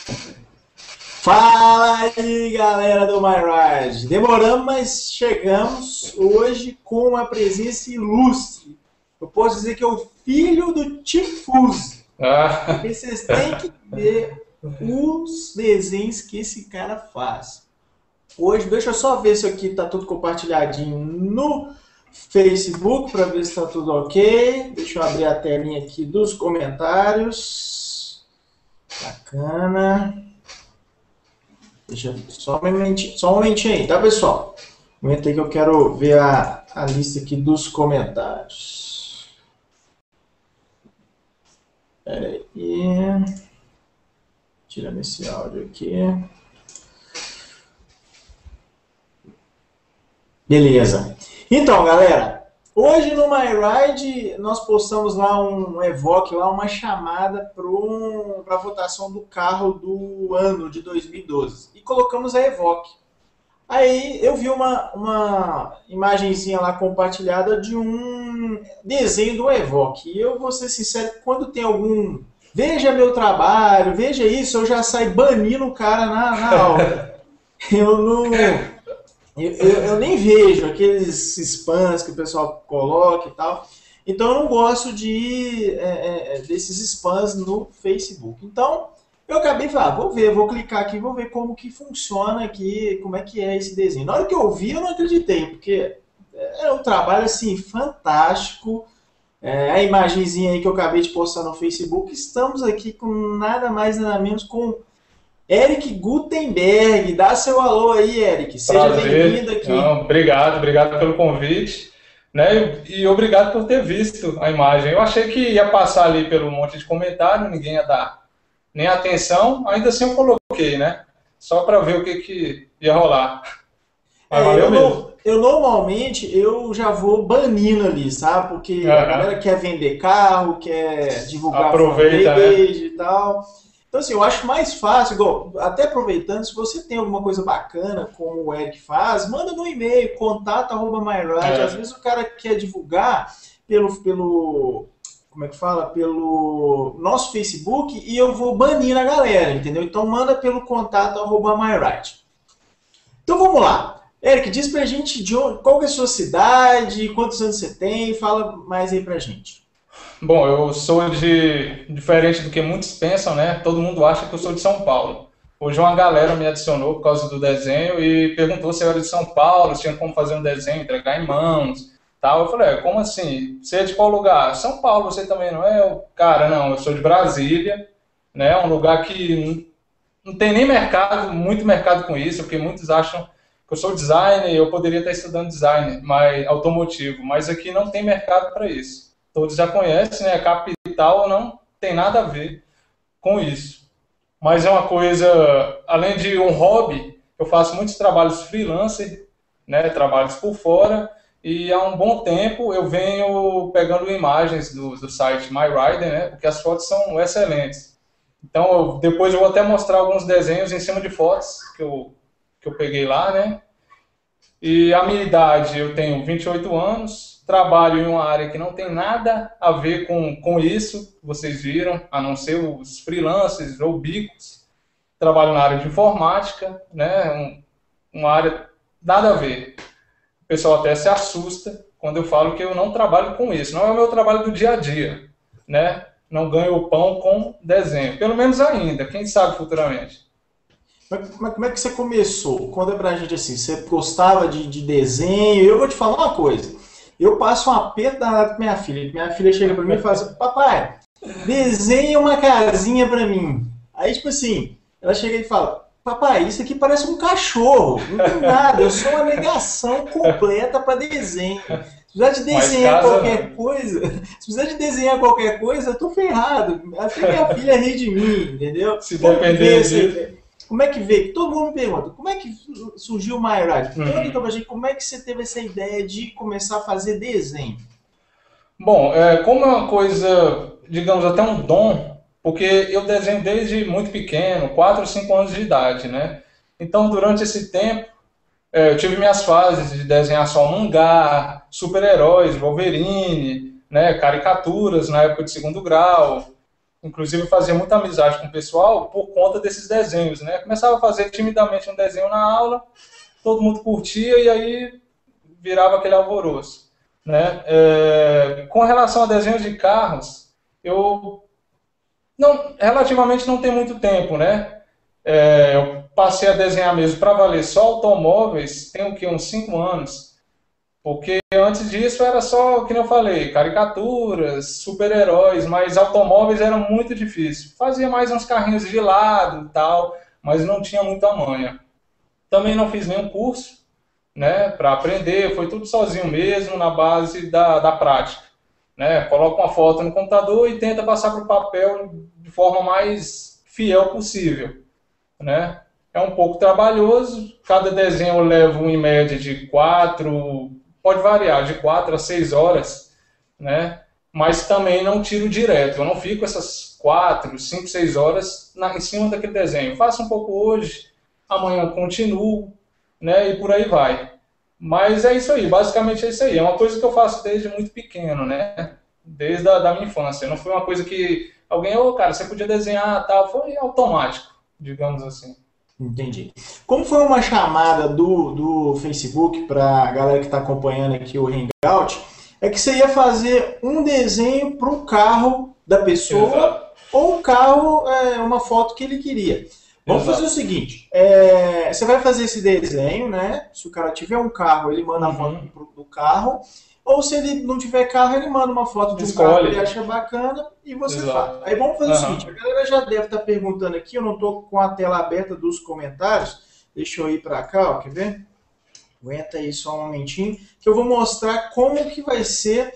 Fala aí, galera do MyRide. Demoramos, mas chegamos hoje com uma presença ilustre. Eu posso dizer que é o filho do Tifuse. Ah, Porque vocês têm que ver os desenhos que esse cara faz. Hoje, deixa eu só ver se aqui tá tudo compartilhadinho no Facebook para ver se tá tudo ok. Deixa eu abrir a telinha aqui dos comentários. Bacana. Deixa só um momentinho aí, tá, pessoal? Um momento aí que eu quero ver a lista aqui dos comentários. Pera aí. Tirando esse áudio aqui. Beleza. Então, galera, hoje no MyRide nós postamos lá um Evoque, lá uma chamada para a votação do carro do ano de 2012. E colocamos a Evoque. Aí eu vi uma imagenzinha lá compartilhada de um desenho do Evoque. E eu vou ser sincero, quando tem algum veja meu trabalho, veja isso, eu já saio banindo o cara na aula. Eu não. Eu nem vejo aqueles spams que o pessoal coloca e tal. Então eu não gosto desses spams no Facebook. Então eu acabei de falar, vou ver, vou clicar aqui, vou ver como que funciona aqui, como é que é esse desenho. Na hora que eu vi, eu não acreditei, porque é um trabalho assim fantástico. A imagenzinha aí que eu acabei de postar no Facebook, estamos aqui com nada mais nada menos com Eric Gutenberg. Dá seu alô aí, Eric. Seja bem-vindo prazer. aqui. Não, obrigado pelo convite, né? E obrigado por ter visto a imagem. Eu achei que ia passar ali pelo monte de comentário, ninguém ia dar nem atenção, ainda assim eu coloquei, né? Só para ver o que ia rolar. Mas valeu Eu, mesmo. não, eu normalmente eu já vou banindo ali, sabe? Porque a Aham. galera quer vender carro, quer divulgar Aproveita, né? fanpage e tal. Então, assim, eu acho mais fácil, igual, até aproveitando, se você tem alguma coisa bacana, como o Eric faz, manda no e-mail, contato@myride. Às É, vezes o cara quer divulgar como é que fala? Pelo nosso Facebook e eu vou banir a galera, entendeu? Então manda pelo contato@myride. Então vamos lá. Eric, diz pra gente qual que é a sua cidade, quantos anos você tem, fala mais aí pra gente. Bom, eu sou diferente do que muitos pensam, né? Todo mundo acha que eu sou de São Paulo. Hoje uma galera me adicionou por causa do desenho e perguntou se eu era de São Paulo, se tinha como fazer um desenho, entregar em mãos, tal. Eu falei, como assim? Você é de qual lugar? São Paulo, você também não é? Cara, não, eu sou de Brasília, né? Um lugar que não tem nem mercado, muito mercado com isso, porque muitos acham que eu sou designer e eu poderia estar estudando design, mas automotivo, mas aqui não tem mercado para isso. Todos já conhecem, né? A capital não tem nada a ver com isso. Mas é uma coisa, além de um hobby, eu faço muitos trabalhos freelancer, né? Trabalhos por fora, e há um bom tempo eu venho pegando imagens do site MyRider, né? Porque as fotos são excelentes. Então, depois eu vou até mostrar alguns desenhos em cima de fotos que eu peguei lá, né? E a minha idade, eu tenho 28 anos, trabalho em uma área que não tem nada a ver com isso, vocês viram, a não ser os freelancers ou bicos. Trabalho na área de informática, né? Uma área nada a ver. O pessoal até se assusta quando eu falo que eu não trabalho com isso. Não é o meu trabalho do dia a dia, né? Não ganho o pão com desenho. Pelo menos ainda, quem sabe futuramente. Mas como é que você começou? Conta pra gente assim, você gostava de desenho? Eu vou te falar uma coisa. Eu passo um aperto danado com minha filha. Minha filha chega pra mim e fala assim, papai, desenha uma casinha pra mim. Aí, tipo assim, ela chega e fala, papai, isso aqui parece um cachorro. Não tem nada, eu sou uma negação completa pra desenho. Se precisar de Mas desenhar casa qualquer não. coisa, se precisar de desenhar qualquer coisa, eu tô ferrado. Até minha filha ri de mim, entendeu? Se Como que veio depender disso. esse, como é que veio? Todo mundo me pergunta, como é que surgiu o MyRide? Conta então Uhum. pra gente como é que você teve essa ideia de começar a fazer desenho. Bom, como é uma coisa, digamos, até um dom, porque eu desenho desde muito pequeno, 4 ou 5 anos de idade, né? Então, durante esse tempo, eu tive minhas fases de desenhar só mangá, super-heróis, Wolverine, né? Caricaturas na época de segundo grau. Inclusive, eu fazia muita amizade com o pessoal por conta desses desenhos, né? Começava a fazer timidamente um desenho na aula, todo mundo curtia e aí virava aquele alvoroço, né? Com relação a desenhos de carros, eu relativamente não tenho muito tempo, né? Eu passei a desenhar mesmo para valer só automóveis, tem o quê? Uns 5 anos. Porque antes disso era só, como eu falei, caricaturas, super-heróis, mas automóveis era muito difícil. Fazia mais uns carrinhos de lado e tal, mas não tinha muita manha. Também não fiz nenhum curso, né, para aprender, foi tudo sozinho mesmo, na base da prática. Né? Coloca uma foto no computador e tenta passar para o papel de forma mais fiel possível. Né? É um pouco trabalhoso, cada desenho eu levo em média de 4, pode variar, de 4 a 6 horas, né? Mas também não tiro direto, eu não fico essas 4, 5, 6 horas em cima daquele desenho. Faço um pouco hoje, amanhã continuo, né? E por aí vai. Mas é isso aí, basicamente é isso aí. É uma coisa que eu faço desde muito pequeno, né? Desde da minha infância. Não foi uma coisa que alguém, cara, você podia desenhar, tal. Foi automático, digamos assim. Entendi. Como foi uma chamada do Facebook para a galera que está acompanhando aqui o Hangout, é que você ia fazer um desenho para o carro da pessoa. Exato. Ou o carro, uma foto que ele queria. Vamos Exato. Fazer o seguinte, você vai fazer esse desenho, né? Se o cara tiver um carro, ele manda a foto do carro. Ou se ele não tiver carro, ele manda uma foto de um carro que ele acha bacana e você Exato. Faz. Aí vamos fazer o seguinte, a galera já deve estar perguntando aqui, eu não estou com a tela aberta dos comentários, deixa eu ir para cá, ó, quer ver? Aguenta aí só um momentinho, que eu vou mostrar como que vai ser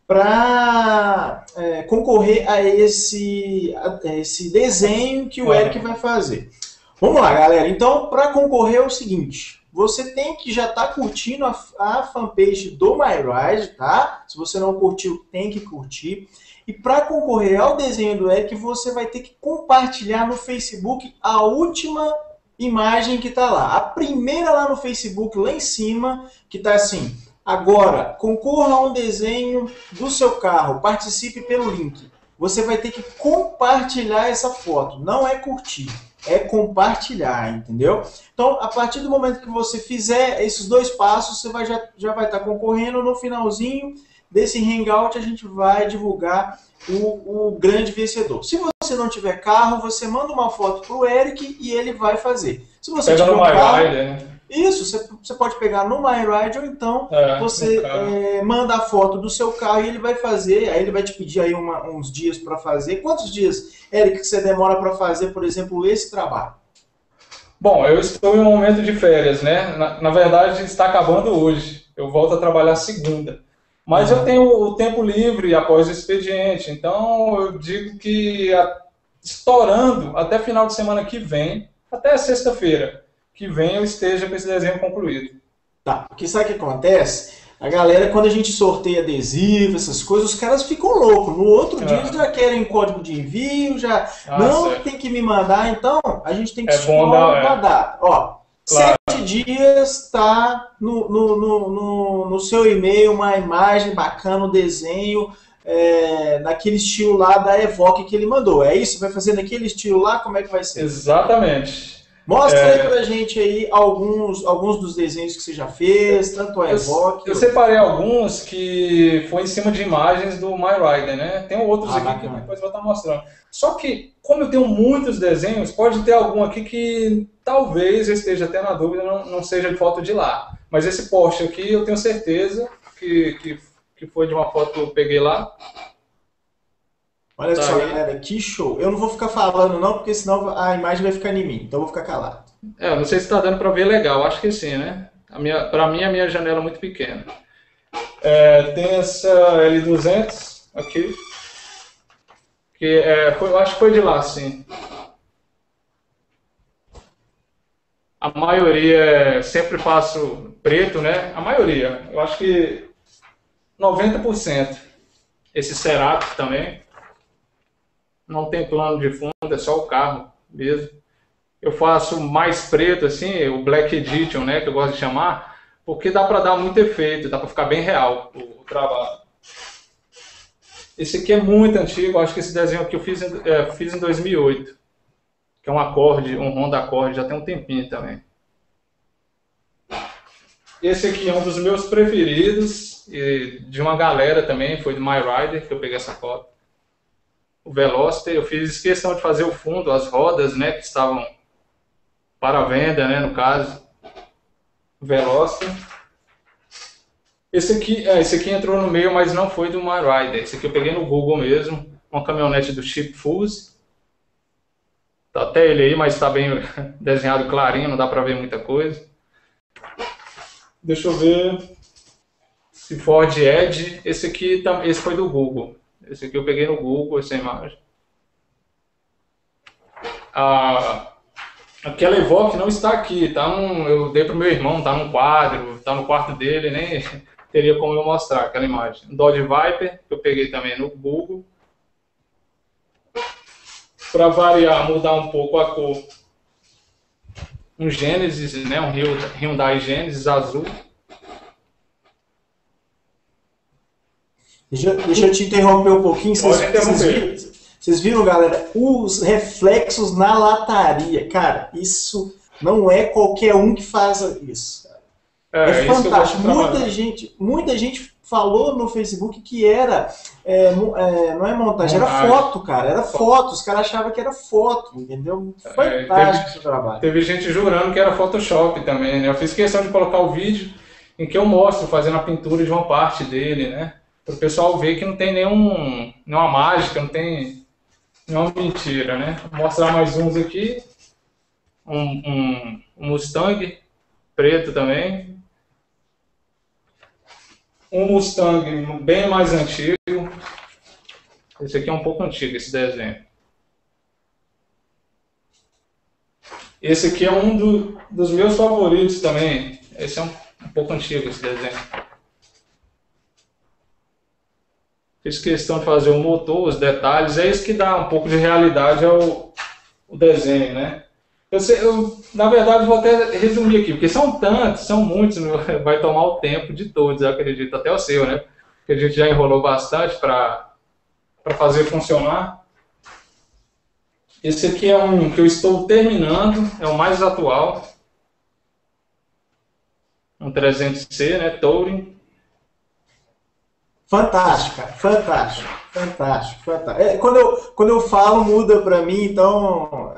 para concorrer a esse desenho que o Eric vai fazer. Vamos lá, galera. Então, para concorrer é o seguinte, você tem que já estar curtindo a fanpage do MyRide, tá? Se você não curtiu, tem que curtir. E para concorrer ao desenho do Eric, você vai ter que compartilhar no Facebook a última imagem que está lá. A primeira lá no Facebook, lá em cima, que está assim: agora, concorra a um desenho do seu carro, participe pelo link. Você vai ter que compartilhar essa foto, não é curtir, é compartilhar, entendeu? Então, a partir do momento que você fizer esses 2 passos, você já vai estar concorrendo. No finalzinho desse Hangout, a gente vai divulgar o grande vencedor. Se você não tiver carro, você manda uma foto para o Eric e ele vai fazer. Se você tiver um carro... né? Isso, você pode pegar no MyRide ou então você manda a foto do seu carro e ele vai fazer, aí ele vai te pedir aí uns dias para fazer. Quantos dias, Eric, que você demora para fazer, por exemplo, esse trabalho? Bom, eu estou em um momento de férias, né? Na verdade, está acabando hoje. Eu volto a trabalhar segunda. Mas eu tenho o tempo livre após o expediente, então eu digo que estourando até final de semana que vem, até sexta-feira que vem eu esteja com esse desenho concluído. Tá, porque sabe o que acontece? A galera, quando a gente sorteia adesivo, essas coisas, os caras ficam loucos. No outro dia eles já querem código de envio, certo. Tem que me mandar, então a gente tem que expor uma data. Ó, claro. 7 dias tá no seu e-mail uma imagem bacana, um desenho naquele estilo lá da Evoque que ele mandou. É isso? Vai fazer naquele estilo lá? Como é que vai ser? Exatamente. Mostra aí pra gente aí alguns dos desenhos que você já fez, tanto a Evoque... Eu separei alguns que foi em cima de imagens do MyRider, né? Tem outros aqui bacana. Que depois eu vou estar mostrando. Só que, como eu tenho muitos desenhos, pode ter algum aqui que talvez eu esteja até na dúvida, não seja de foto de lá. Mas esse post aqui eu tenho certeza que foi de uma foto que eu peguei lá. Olha só, galera, que show. Eu não vou ficar falando não, porque senão a imagem vai ficar em mim. Então eu vou ficar calado. Eu não sei se está dando para ver legal. Acho que sim, né? Para mim, a minha janela é muito pequena. Tem essa L200 aqui. Que eu acho que foi de lá, sim. A maioria sempre faço preto, né? A maioria. Eu acho que 90%. Esse Cerato também. Não tem plano de fundo, é só o carro mesmo. Eu faço mais preto, assim, o Black Edition, né, que eu gosto de chamar, porque dá para dar muito efeito, dá para ficar bem real o trabalho. Esse aqui é muito antigo, acho que esse desenho aqui eu fiz em 2008, que é um acorde, um Honda Accord, já tem um tempinho também. Esse aqui é um dos meus preferidos, e de uma galera também, foi do My Rider, que eu peguei essa foto. O Veloster, eu fiz questão de fazer o fundo, as rodas, né, que estavam para venda, né, no caso. O Veloster. Esse aqui entrou no meio, mas não foi do My Rider. Esse aqui eu peguei no Google mesmo, uma caminhonete do Chip Fuse. Tá até ele aí, mas está bem desenhado clarinho, não dá para ver muita coisa. Deixa eu ver se Ford Edge. Esse foi do Google. Esse aqui eu peguei no Google, essa imagem. Aquela Evoque não está aqui, eu dei para o meu irmão, está num quadro, está no quarto dele, nem teria como eu mostrar aquela imagem. Dodge Viper, que eu peguei também no Google. Para variar, mudar um pouco a cor. Um Genesis, né, um Hyundai Genesis azul. Deixa eu te interromper um pouquinho. Vocês viram, galera, os reflexos na lataria. Cara, isso não é qualquer um que faz isso. É fantástico. Muita gente falou no Facebook que não é montagem, era foto, cara. Era foto. Os caras achavam que era foto, entendeu? Fantástico esse trabalho. Teve gente jurando que era Photoshop também, né? Eu fiz questão de colocar o vídeo em que eu mostro fazendo a pintura de uma parte dele, né? Para o pessoal ver que não tem nenhuma mágica, não tem nenhuma mentira, né? Vou mostrar mais uns aqui. Um Mustang preto também. Um Mustang bem mais antigo. Esse aqui é um pouco antigo, esse desenho. Esse aqui é um dos meus favoritos também. Esse é um pouco antigo, esse desenho. Fiz questão de fazer o motor, os detalhes, é isso que dá um pouco de realidade ao desenho, né? Na verdade, vou até resumir aqui, porque são tantos, são muitos, vai tomar o tempo de todos, eu acredito, até o seu, né? Porque a gente já enrolou bastante para fazer funcionar. Esse aqui é um que eu estou terminando, é o mais atual. Um 300C, né? Touring. Fantástico, cara. Fantástico. Quando eu falo, muda pra mim, então...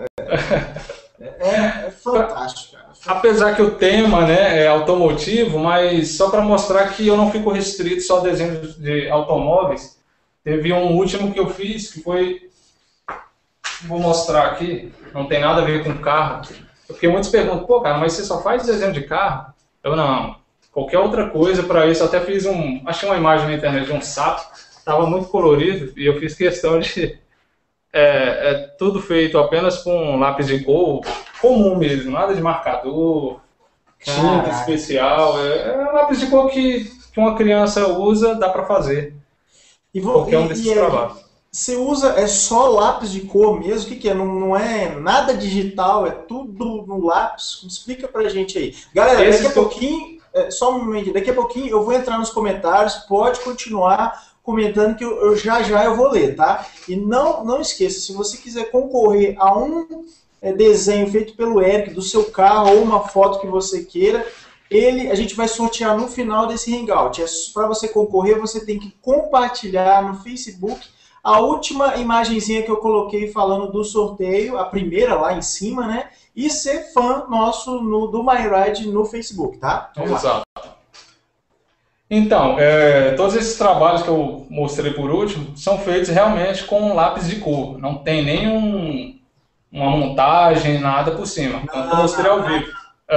É fantástico, cara. Apesar que o tema, né, é automotivo, mas só para mostrar que eu não fico restrito só a desenhos de automóveis. Teve um último que eu fiz, que foi... Vou mostrar aqui, não tem nada a ver com carro. Porque muitos perguntam, pô, cara, mas você só faz desenho de carro? Eu não. Qualquer outra coisa para isso, até fiz achei uma imagem na internet de um sapo, estava muito colorido e eu fiz questão de tudo feito apenas com lápis de cor comum mesmo, nada de marcador, tinta especial, lápis de cor que uma criança usa, dá para fazer. Qualquer um desses trabalhos. Você usa só lápis de cor mesmo? O que é? Não é nada digital, é tudo no lápis? Explica pra gente aí. Galera, daqui a pouquinho... só um momento, daqui a pouquinho eu vou entrar nos comentários, pode continuar comentando que eu já eu vou ler, tá? E não esqueça, se você quiser concorrer a um desenho feito pelo Eric do seu carro ou uma foto que você queira, a gente vai sortear no final desse Hangout. Para você concorrer, você tem que compartilhar no Facebook a última imagenzinha que eu coloquei falando do sorteio, a primeira lá em cima, né? E ser fã nosso do MyRide no Facebook, tá? Exato. Então, todos esses trabalhos que eu mostrei por último são feitos realmente com lápis de cor. Não tem uma montagem, nada por cima. Então, eu mostrei ao vivo.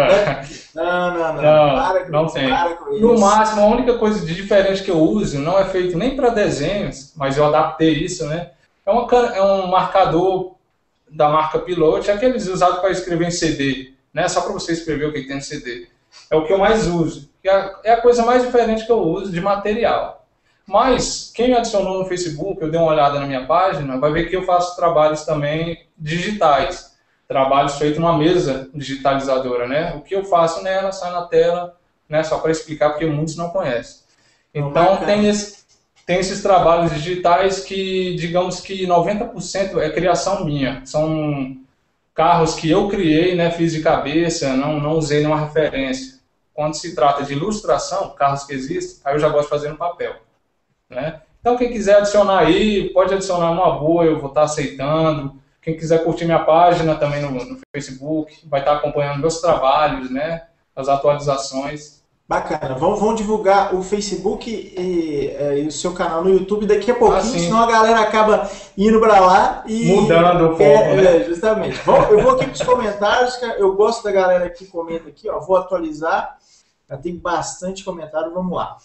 Não tem. No máximo, a única coisa de diferente que eu uso, não é feito nem para desenhos, mas eu adaptei isso, né? É um marcador da marca Pilote, aqueles usados para escrever em CD, né? Só para você escrever o que tem no CD. É o que eu mais uso. É a coisa mais diferente que eu uso de material. Mas, quem me adicionou no Facebook, eu dei uma olhada na minha página, vai ver que eu faço trabalhos também digitais. Trabalhos feitos numa mesa digitalizadora, né? O que eu faço nela, sai na tela, né? Só para explicar, porque muitos não conhecem. Então, tem esses trabalhos digitais que, digamos que 90% é criação minha. São carros que eu criei, né, fiz de cabeça, não usei nenhuma referência. Quando se trata de ilustração, carros que existem, aí eu já gosto de fazer no papel, né? Então, quem quiser adicionar aí, pode adicionar numa boa, eu vou estar aceitando. Quem quiser curtir minha página também no Facebook, vai estar acompanhando meus trabalhos, né, as atualizações. Bacana. Vamos divulgar o Facebook e o seu canal no YouTube daqui a pouquinho, senão a galera acaba indo para lá e... Mudando o foco, né? Justamente. Eu vou aqui para os comentários, eu gosto da galera que comenta aqui, ó, vou atualizar, já tem bastante comentário, vamos lá.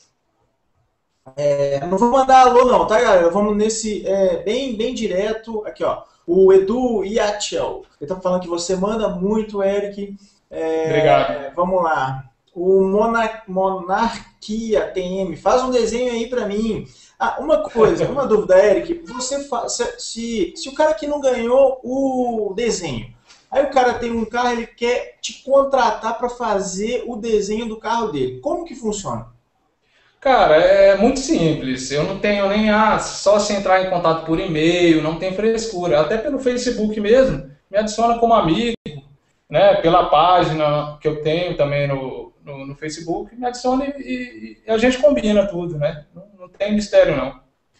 Não vou mandar alô não, tá, galera? Vamos nesse bem direto, aqui, ó, o Edu Yachel, ele tá falando que você manda muito, Eric. Obrigado. Vamos lá. O Monarquia TM, faz um desenho aí pra mim. Uma coisa, uma dúvida, Eric, se o cara que não ganhou o desenho, aí o cara tem um carro, ele quer te contratar para fazer o desenho do carro dele, como que funciona? Cara, é muito simples, eu não tenho nem só se entrar em contato por e-mail, não tem frescura, até pelo Facebook mesmo, me adiciona como amigo, né, pela página que eu tenho também no Facebook, me adiciona e a gente combina tudo, né? Não tem mistério, não.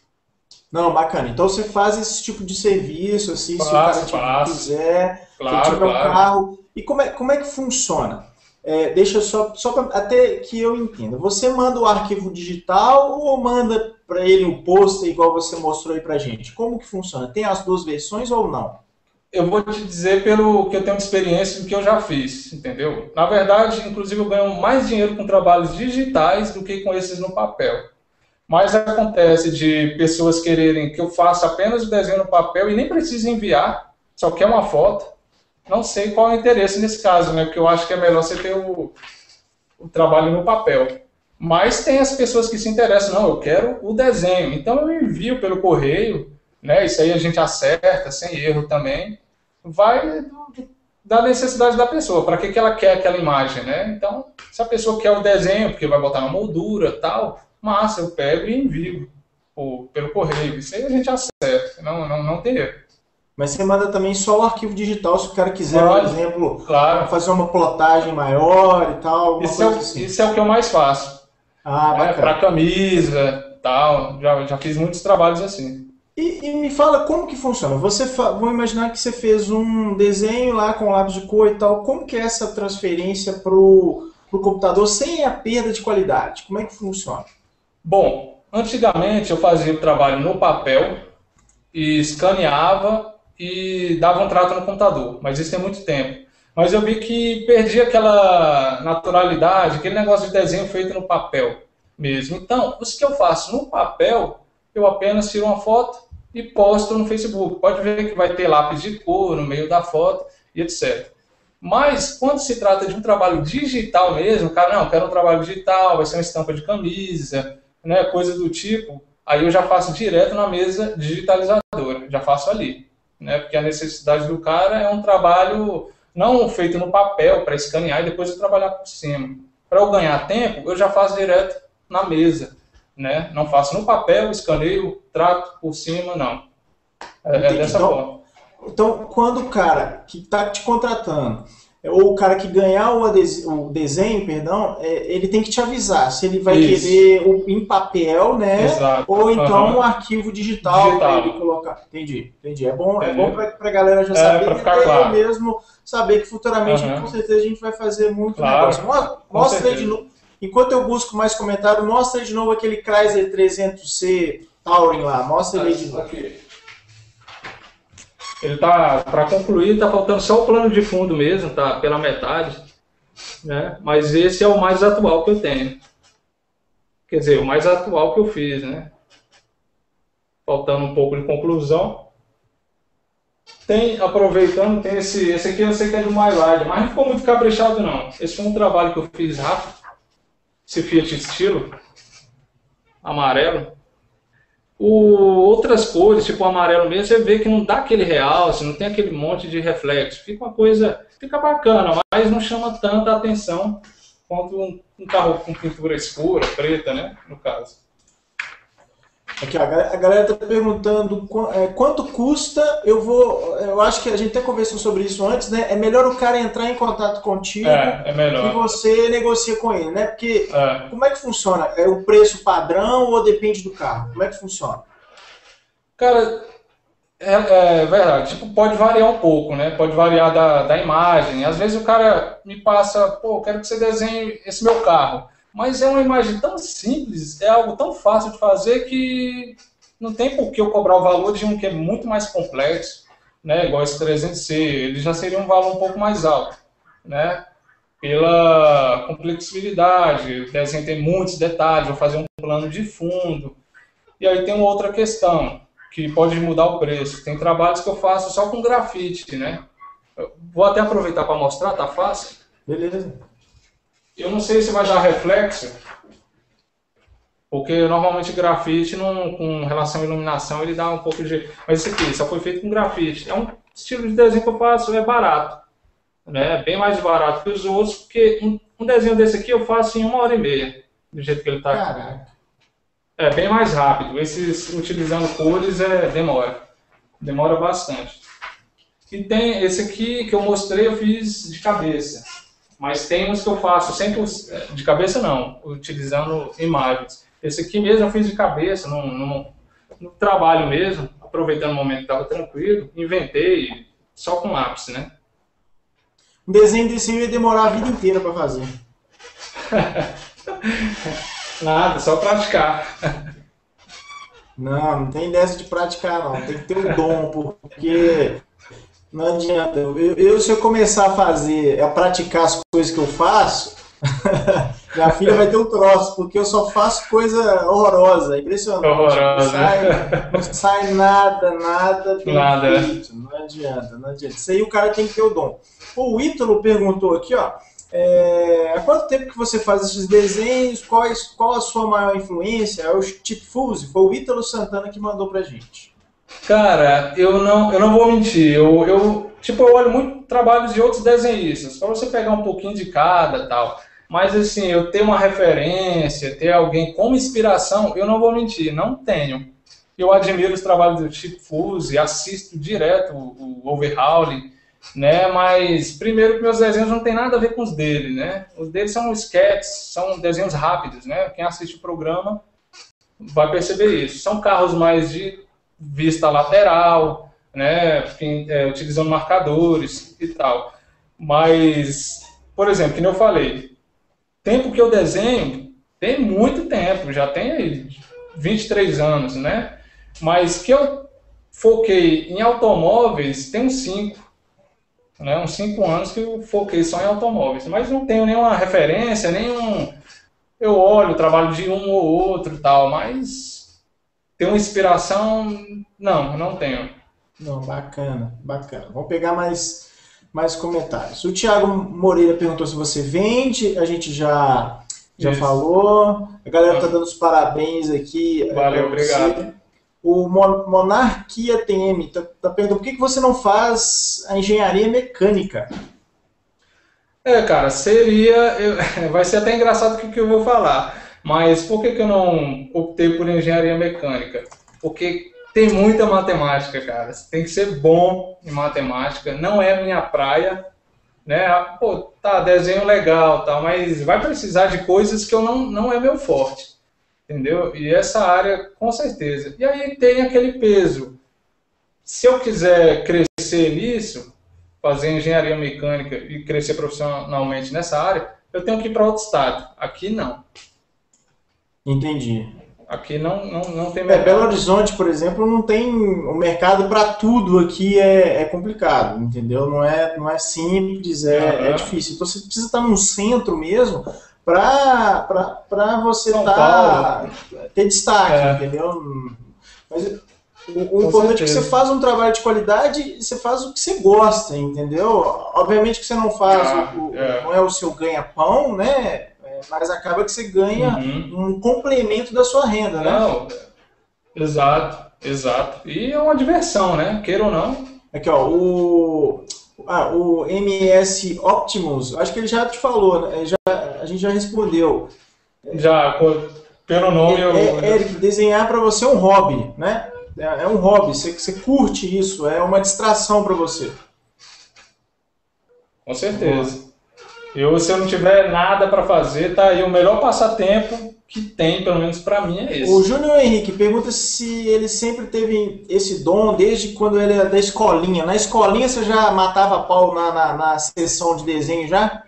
Não, bacana. Então você faz esse tipo de serviço, assim, se o cara quiser, claro, tiver um carro. E como é que funciona? Deixa só para até que eu entenda. Você manda o arquivo digital ou manda para ele um pôster igual você mostrou aí pra gente? Como que funciona? Tem as duas versões ou não? Eu vou te dizer pelo que eu tenho de experiência do que eu já fiz, entendeu? Na verdade, inclusive, eu ganho mais dinheiro com trabalhos digitais do que com esses no papel. Mas acontece de pessoas quererem que eu faça apenas o desenho no papel e nem precisa enviar, só quer uma foto. Não sei qual é o interesse nesse caso, né? Porque eu acho que é melhor você ter o trabalho no papel. Mas tem as pessoas que se interessam, não, eu quero o desenho. Então eu envio pelo correio, né? Isso aí a gente acerta, sem erro também. Vai da necessidade da pessoa, para que ela quer aquela imagem, né? Então, se a pessoa quer o desenho, porque vai botar na moldura e tal, massa, eu pego e envio pelo correio. Isso aí a gente acerta, não tem erro. Mas você manda também só o arquivo digital, se o cara quiser, por exemplo, claro, fazer uma plotagem maior e tal. Isso é o que eu mais faço. Para camisa, tal. Já fiz muitos trabalhos assim. E me fala como que funciona. Vou imaginar que você fez um desenho lá com lápis de cor e tal. Como que é essa transferência pro computador sem a perda de qualidade? Como é que funciona? Bom, antigamente eu fazia o trabalho no papel e escaneava e dava um trato no computador, mas isso tem muito tempo. Mas eu vi que perdi aquela naturalidade, aquele negócio de desenho feito no papel mesmo. Então, o que eu faço no papel, eu apenas tiro uma foto e posto no Facebook. Pode ver que vai ter lápis de cor no meio da foto e etc. Mas, quando se trata de um trabalho digital mesmo, cara, não, eu quero um trabalho digital, vai ser uma estampa de camisa, né, coisa do tipo, aí eu já faço direto na mesa digitalizadora, já faço ali. Né, porque a necessidade do cara é um trabalho não feito no papel para escanear e depois eu trabalhar por cima. Para eu ganhar tempo, eu já faço direto na mesa. Né? Não faço no papel, escaneio, trato por cima, não. Dessa forma. Então, quando o cara que está te contratando, ou o cara que ganhar o desenho, perdão, ele tem que te avisar se ele vai querer em papel, né? Exato. Ou então um arquivo digital para ele colocar. Entendi. É bom para a galera já saber, para ficar claro. mesmo saber que futuramente, com certeza, a gente vai fazer muito negócio. Mostra aí de novo. Enquanto eu busco mais comentário, mostra aí de novo aquele Chrysler 300C Touring lá. Mostra ele aí de novo. Ele tá, para concluir, tá faltando só o plano de fundo mesmo, tá pela metade, né? Mas esse é o mais atual que eu tenho. Quer dizer, o mais atual que eu fiz, né? Faltando um pouco de conclusão. Aproveitando, tem esse aqui eu sei que é do MyRide, mas não ficou muito caprichado não. Esse foi um trabalho que eu fiz rápido. Esse Fiat Stilo, amarelo. Outras cores, tipo o amarelo mesmo, você vê que não dá aquele realce, não tem aquele monte de reflexo. Fica uma coisa, fica bacana, mas não chama tanta atenção quanto um carro com pintura escura, preta, né, no caso. Aqui, ó, a galera tá perguntando quanto custa. Eu acho que a gente até conversou sobre isso antes, né? É melhor o cara entrar em contato contigo É e melhor. você negocia com ele, né? Porque É. como é que funciona? É o preço padrão ou depende do carro? Como é que funciona? Cara, é verdade. Tipo, pode variar um pouco, né? Pode variar da imagem. Às vezes o cara me passa, pô, quero que você desenhe esse meu carro. Mas é uma imagem tão simples, é algo tão fácil de fazer que não tem por que eu cobrar o valor de um que é muito mais complexo, né? Igual esse 300C, ele já seria um valor um pouco mais alto, né? Pela complexibilidade, o desenho tem muitos detalhes, vou fazer um plano de fundo. E aí tem uma outra questão, que pode mudar o preço. Tem trabalhos que eu faço só com grafite, né? Eu vou até aproveitar para mostrar, tá fácil? Beleza. Eu não sei se vai dar reflexo, porque normalmente grafite, com relação à iluminação, ele dá um pouco de... Mas esse aqui só foi feito com grafite. É um estilo de desenho que eu faço, é barato, né? Bem mais barato que os outros, porque um desenho desse aqui eu faço em 1h30, do jeito que ele está aqui. Caraca. É bem mais rápido. Esses utilizando cores demora bastante. E tem esse aqui que eu mostrei, eu fiz de cabeça. Mas tem uns que eu faço 100% de cabeça não, utilizando imagens. Esse aqui mesmo eu fiz de cabeça, no trabalho mesmo, aproveitando o momento que estava tranquilo, inventei só com lápis, né? Um desenho desse ia demorar a vida inteira para fazer. Nada, só praticar. Não tem dessa de praticar, não. Tem que ter o dom, porque não adianta. Se eu começar a praticar as coisas que eu faço, minha filha vai ter um troço, porque eu só faço coisa horrorosa, impressionante. Horrorosa. Não sai nada bem Nada. feito. Não adianta. Isso aí o cara tem que ter o dom. O Ítalo perguntou aqui, ó. Há quanto tempo que você faz esses desenhos? Qual a sua maior influência? É o Chip Fuse? Foi o Ítalo Santana que mandou pra gente. Cara, eu não vou mentir. Eu olho muito trabalhos de outros desenhistas, para você pegar um pouquinho de cada tal. Mas assim, eu ter uma referência, ter alguém como inspiração, eu não vou mentir, não tenho. Eu admiro os trabalhos do Chip Fuse, assisto direto o Overhauling, né? Mas primeiro que meus desenhos não tem nada a ver com os dele, né? Os dele são sketches, são desenhos rápidos, né? Quem assiste o programa vai perceber isso. São carros mais de vista lateral, né? Utilizando marcadores e tal. Mas, por exemplo, como eu falei, tempo que eu desenho tem muito tempo, já tem aí 23 anos, né? Mas que eu foquei em automóveis tem uns 5. Né, uns 5 anos que eu foquei só em automóveis, mas não tenho nenhuma referência, eu olho o trabalho de um ou outro e tal, mas ter uma inspiração, não tenho. Não, bacana. Vamos pegar mais comentários. O Thiago Moreira perguntou se você vende, a gente já falou. A galera tá dando os parabéns aqui. Valeu, obrigado. O Monarquia TM tá perguntando por que você não faz a engenharia mecânica? Cara, vai ser até engraçado o que eu vou falar, mas por que eu não optei por engenharia mecânica? Porque tem muita matemática, cara, você tem que ser bom em matemática, não é minha praia, né? Pô, tá, desenho legal, tá, mas vai precisar de coisas que eu não é meu forte. Entendeu? E essa área, com certeza. E aí tem aquele peso. Se eu quiser crescer nisso, fazer engenharia mecânica e crescer profissionalmente nessa área, eu tenho que ir para outro estado. Aqui não. Entendi. Aqui não tem mercado. Belo Horizonte, por exemplo, não tem o mercado para tudo aqui é complicado, entendeu? Não é simples, é difícil. Então você precisa estar num centro mesmo para você ter destaque, entendeu? Mas o importante é que você faz um trabalho de qualidade, você faz o que você gosta, entendeu? Obviamente que você não faz não é o seu ganha-pão, né? Mas acaba que você ganha um complemento da sua renda, né? Não, exato. E é uma diversão, né? Queira ou não. Aqui, ó, o MS Optimus, acho que ele já te falou, né? A gente já respondeu. Já, Pelo nome Eric, desenhar para você é um hobby, né? É um hobby, você curte isso, é uma distração para você. Com certeza. Se eu não tiver nada para fazer, tá aí o melhor passatempo que tem, pelo menos para mim, é esse. O Júnior Henrique pergunta se ele sempre teve esse dom desde quando ele era da escolinha. Na escolinha você já matava pau na sessão de desenho já?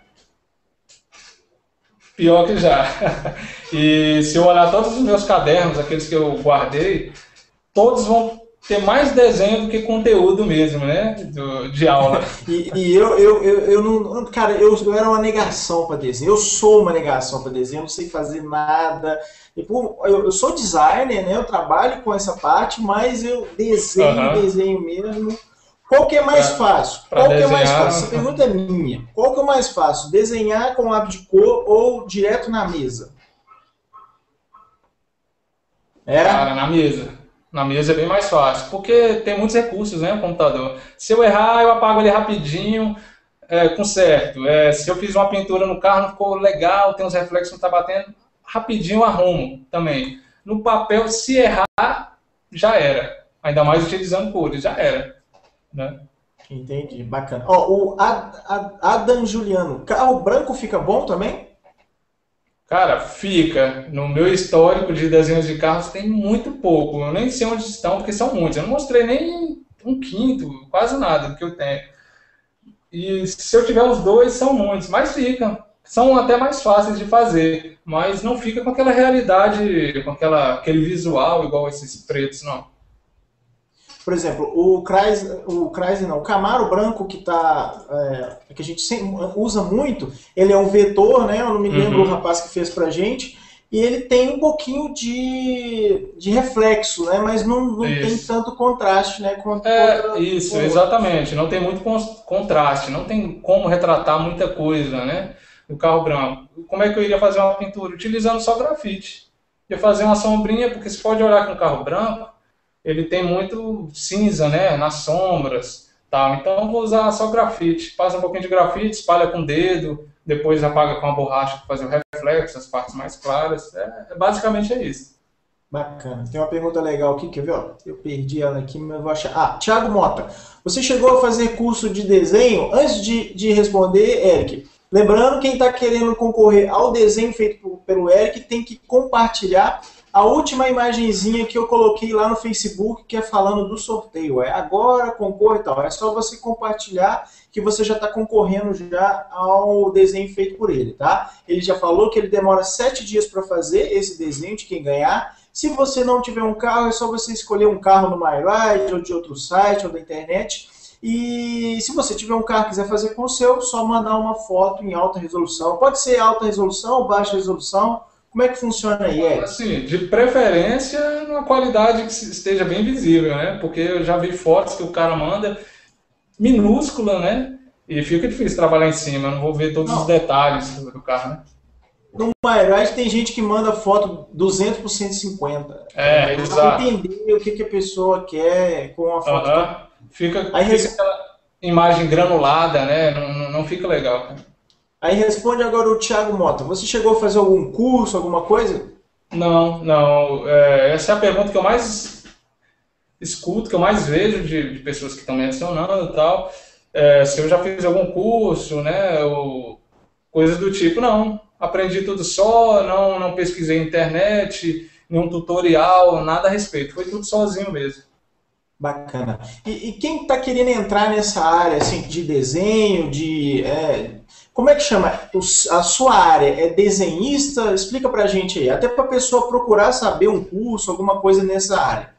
Pior que já. E se eu olhar todos os meus cadernos, aqueles que eu guardei, todos vão ter mais desenho do que conteúdo mesmo, né? De aula. eu não. Cara, eu era uma negação para desenho. Eu sou uma negação para desenho, eu não sei fazer nada. Eu sou designer, né? Eu trabalho com essa parte, mas eu desenho mesmo. Qual que é mais fácil? Qual que é mais fácil? Essa pergunta é minha. Qual que é mais fácil? Desenhar com lápis de cor ou direto na mesa? Cara, na mesa. Na mesa é bem mais fácil, porque tem muitos recursos, né, o computador. Se eu errar, eu apago ele rapidinho, conserto. Se eu fiz uma pintura no carro, não ficou legal, tem uns reflexos que não tá batendo, rapidinho eu arrumo também. No papel, se errar, já era. Ainda mais utilizando cores, já era. Né? Entendi, bacana. O Adam Juliano, carro branco fica bom também? Cara, fica. No meu histórico de desenhos de carros tem muito pouco. Eu nem sei onde estão, porque são muitos. Eu não mostrei nem um quinto, quase nada do que eu tenho. E se eu tiver os dois, são muitos, mas ficam. São até mais fáceis de fazer, mas não fica com aquela realidade, com aquele visual igual esses pretos, não. Por exemplo, o Camaro branco que a gente usa muito, ele é um vetor, né? Eu não me lembro o rapaz que fez pra gente, e ele tem um pouquinho de reflexo, né? Mas não tem tanto contraste, né? Exatamente. Não tem muito contraste, não tem como retratar muita coisa, né? No carro branco. Como é que eu iria fazer uma pintura? Utilizando só grafite. Ia fazer uma sombrinha, porque você pode olhar que no carro branco ele tem muito cinza, né, nas sombras, tal. Então eu vou usar só grafite. Passa um pouquinho de grafite, espalha com o dedo, depois apaga com a borracha para fazer o reflexo, as partes mais claras. Basicamente é isso. Bacana. Tem uma pergunta legal aqui, quer ver? Eu perdi ela aqui, mas eu vou achar. Thiago Mota, você chegou a fazer curso de desenho? Antes de responder, Eric, lembrando, quem está querendo concorrer ao desenho feito pelo Eric tem que compartilhar a última imagenzinha que eu coloquei lá no Facebook, que é falando do sorteio. Agora, concorre e tal. É só você compartilhar que você já está concorrendo já ao desenho feito por ele, tá? Ele já falou que ele demora 7 dias para fazer esse desenho de quem ganhar. Se você não tiver um carro, é só você escolher um carro no MyRide ou de outro site ou da internet. E se você tiver um carro e quiser fazer com o seu, só mandar uma foto em alta resolução. Pode ser alta resolução ou baixa resolução. Como é que funciona aí, Ed? Assim, de preferência, numa qualidade que esteja bem visível, né? Porque eu já vi fotos que o cara manda minúscula, né? E fica difícil trabalhar em cima, eu não vou ver todos os detalhes do carro, né? No MyRide tem gente que manda foto 200 por 150. Exato. Pra entender o que a pessoa quer com a foto. Fica aquela imagem granulada, né? Não fica legal, cara. Aí responde agora o Thiago Mota. Você chegou a fazer algum curso, alguma coisa? Não. Essa é a pergunta que eu mais escuto, que eu mais vejo de pessoas que estão me adicionando e tal. Se eu já fiz algum curso, né? Ou coisas do tipo, não. Aprendi tudo só, não pesquisei na internet, nenhum tutorial, nada a respeito. Foi tudo sozinho mesmo. Bacana. E quem está querendo entrar nessa área assim, de desenho, como é que chama? A sua área é desenhista? Explica pra gente aí. Até para a pessoa procurar saber um curso, alguma coisa nessa área.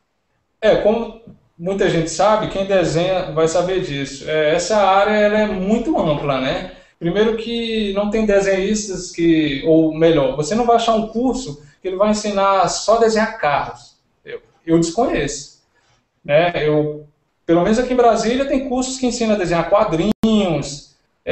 Como muita gente sabe, quem desenha vai saber disso. Essa área ela é muito ampla, né? Primeiro que não tem desenhistas ou melhor, você não vai achar um curso que ele vai ensinar só a desenhar carros. Eu desconheço. Né? Pelo menos aqui em Brasília tem cursos que ensinam a desenhar quadrinhos,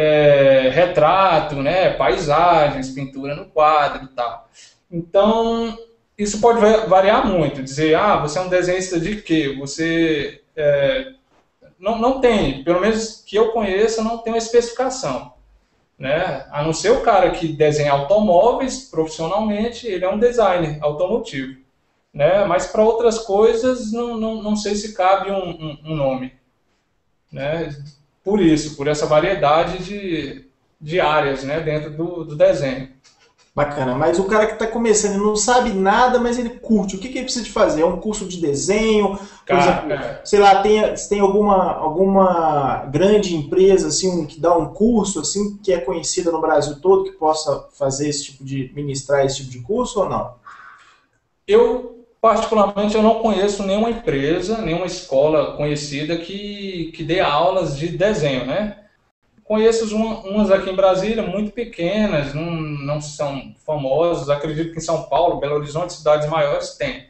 retrato, né, paisagens, pintura no quadro e tal. Então, isso pode variar muito. Dizer, você é um desenhista de quê? Você não tem, pelo menos que eu conheça, não tem uma especificação. né? A não ser o cara que desenha automóveis profissionalmente, ele é um designer automotivo, né? Mas para outras coisas, não sei se cabe um nome, né? Por isso, por essa variedade de áreas, né, dentro do desenho. Bacana, mas o cara que está começando, ele não sabe nada, mas ele curte. O que ele precisa de fazer? É um curso de desenho? Por exemplo, sei lá, tem alguma grande empresa assim, que dá um curso assim, que é conhecida no Brasil todo, que possa fazer esse tipo de, ministrar esse tipo de curso ou não? Eu, particularmente, eu não conheço nenhuma empresa, nenhuma escola conhecida que dê aulas de desenho, né? Conheço umas aqui em Brasília, muito pequenas, não são famosas. Acredito que em São Paulo, Belo Horizonte, cidades maiores, tem.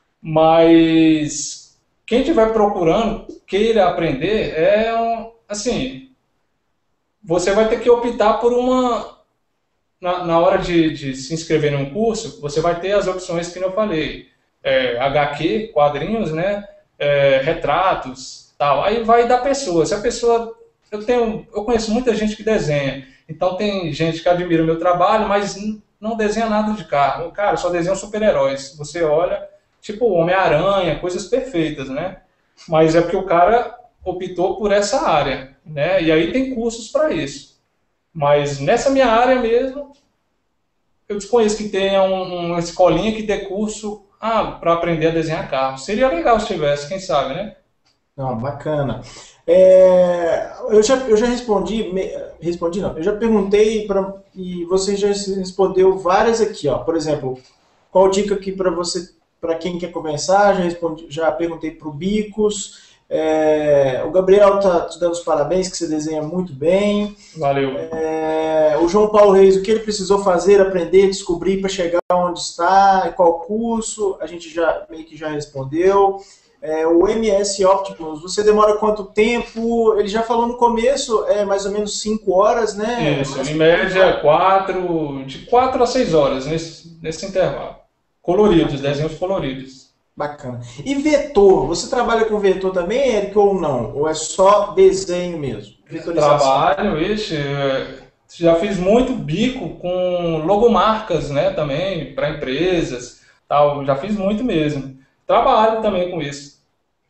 Mas quem estiver procurando, queira aprender, assim, você vai ter que optar por uma... Na hora de se inscrever em um curso, você vai ter as opções que eu falei. HQ, quadrinhos, né? Retratos, tal. Aí vai da pessoa. Se a pessoa... Eu conheço muita gente que desenha. Então tem gente que admira o meu trabalho, mas não desenha nada de carro. Cara, só desenha super-heróis. Você olha, tipo Homem-Aranha, coisas perfeitas, né? Mas é porque o cara optou por essa área, né? E aí tem cursos para isso. Mas nessa minha área mesmo, eu desconheço que tenha uma escolinha que dê curso para aprender a desenhar carro. Seria legal se tivesse, quem sabe, né? Não, bacana. Eu já respondi não, eu já perguntei e você já respondeu várias aqui, ó. Por exemplo, qual dica aqui para você, para quem quer começar? Já perguntei para o Bicos. O Gabriel tá te dando os parabéns, que você desenha muito bem. Valeu. O João Paulo Reis, o que ele precisou fazer, aprender, descobrir para chegar onde está, qual curso, a gente meio que já respondeu. O MS Optimus, você demora quanto tempo? Ele já falou no começo, mais ou menos 5 horas, né? Isso, em média, de 4 a 6 horas nesse intervalo. Coloridos, desenhos coloridos. Bacana. E vetor, você trabalha com vetor também, Eric, ou não? Ou é só desenho mesmo? Trabalho, já fiz muito bico com logomarcas, né, também, para empresas, tal, já fiz muito mesmo. Trabalho também com isso.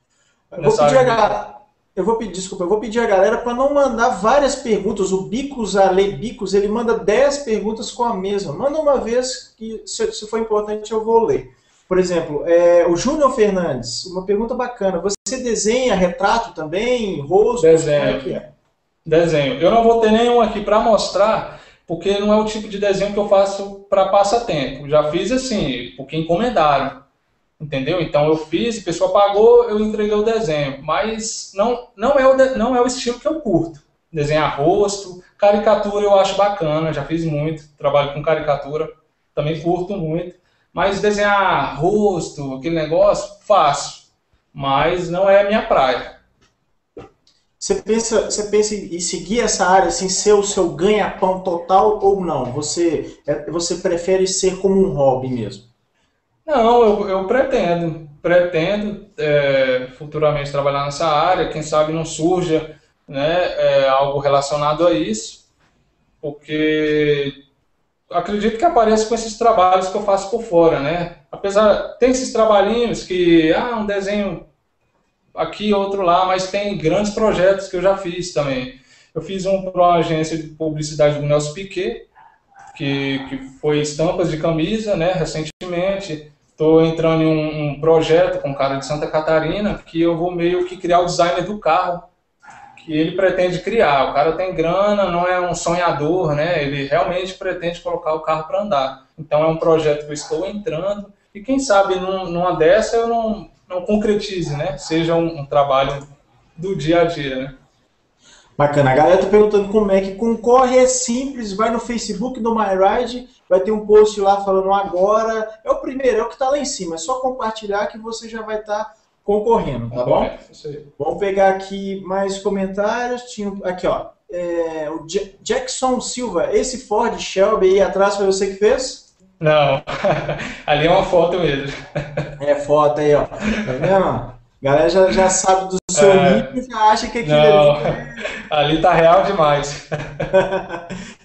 Eu vou pedir a galera para não mandar várias perguntas. O Bicos, a Lei Bicos, ele manda 10 perguntas com a mesma. Manda uma vez que, se for importante, eu vou ler. Por exemplo, o Júnior Fernandes, uma pergunta bacana. Você desenha retrato também, rosto? Desenho. Como é que é? Desenho. Eu não vou ter nenhum aqui para mostrar, porque não é o tipo de desenho que eu faço para passatempo. Já fiz assim, porque encomendaram. Entendeu? Então eu fiz, a pessoa pagou, eu entreguei o desenho. Mas não é o estilo que eu curto. Desenhar rosto, caricatura eu acho bacana, já fiz muito, trabalho com caricatura, também curto muito. Mas desenhar rosto, aquele negócio, faço. Mas não é a minha praia. Você pensa em seguir essa área, assim, ser o seu ganha-pão total ou não? Você prefere ser como um hobby mesmo? Não, eu pretendo futuramente trabalhar nessa área, quem sabe não surja, né, algo relacionado a isso, porque acredito que apareça com esses trabalhos que eu faço por fora, né? Apesar, tem esses trabalhinhos que, um desenho aqui, outro lá, mas tem grandes projetos que eu já fiz também. Eu fiz um para uma agência de publicidade do Nelson Piquet, que foi estampas de camisa, né, recentemente. Estou entrando em um projeto com um cara de Santa Catarina, que eu vou meio que criar o designer do carro, que ele pretende criar. O cara tem grana, não é um sonhador, né? Ele realmente pretende colocar o carro para andar. Então é um projeto que eu estou entrando, e quem sabe numa dessa eu não concretize, né? Seja um trabalho do dia a dia, né? Bacana. A galera tá perguntando como é que concorre, é simples, vai no Facebook do MyRide, vai ter um post lá falando agora, é o primeiro, é o que está lá em cima, é só compartilhar que você já vai estar concorrendo, tá bom? Vamos pegar aqui mais comentários, aqui ó, o Jackson Silva, esse Ford Shelby aí atrás foi você que fez? Não, ali é uma foto mesmo. É foto aí, ó, tá vendo? A galera já sabe do seu nível e já acha que aquilo ali tá real demais.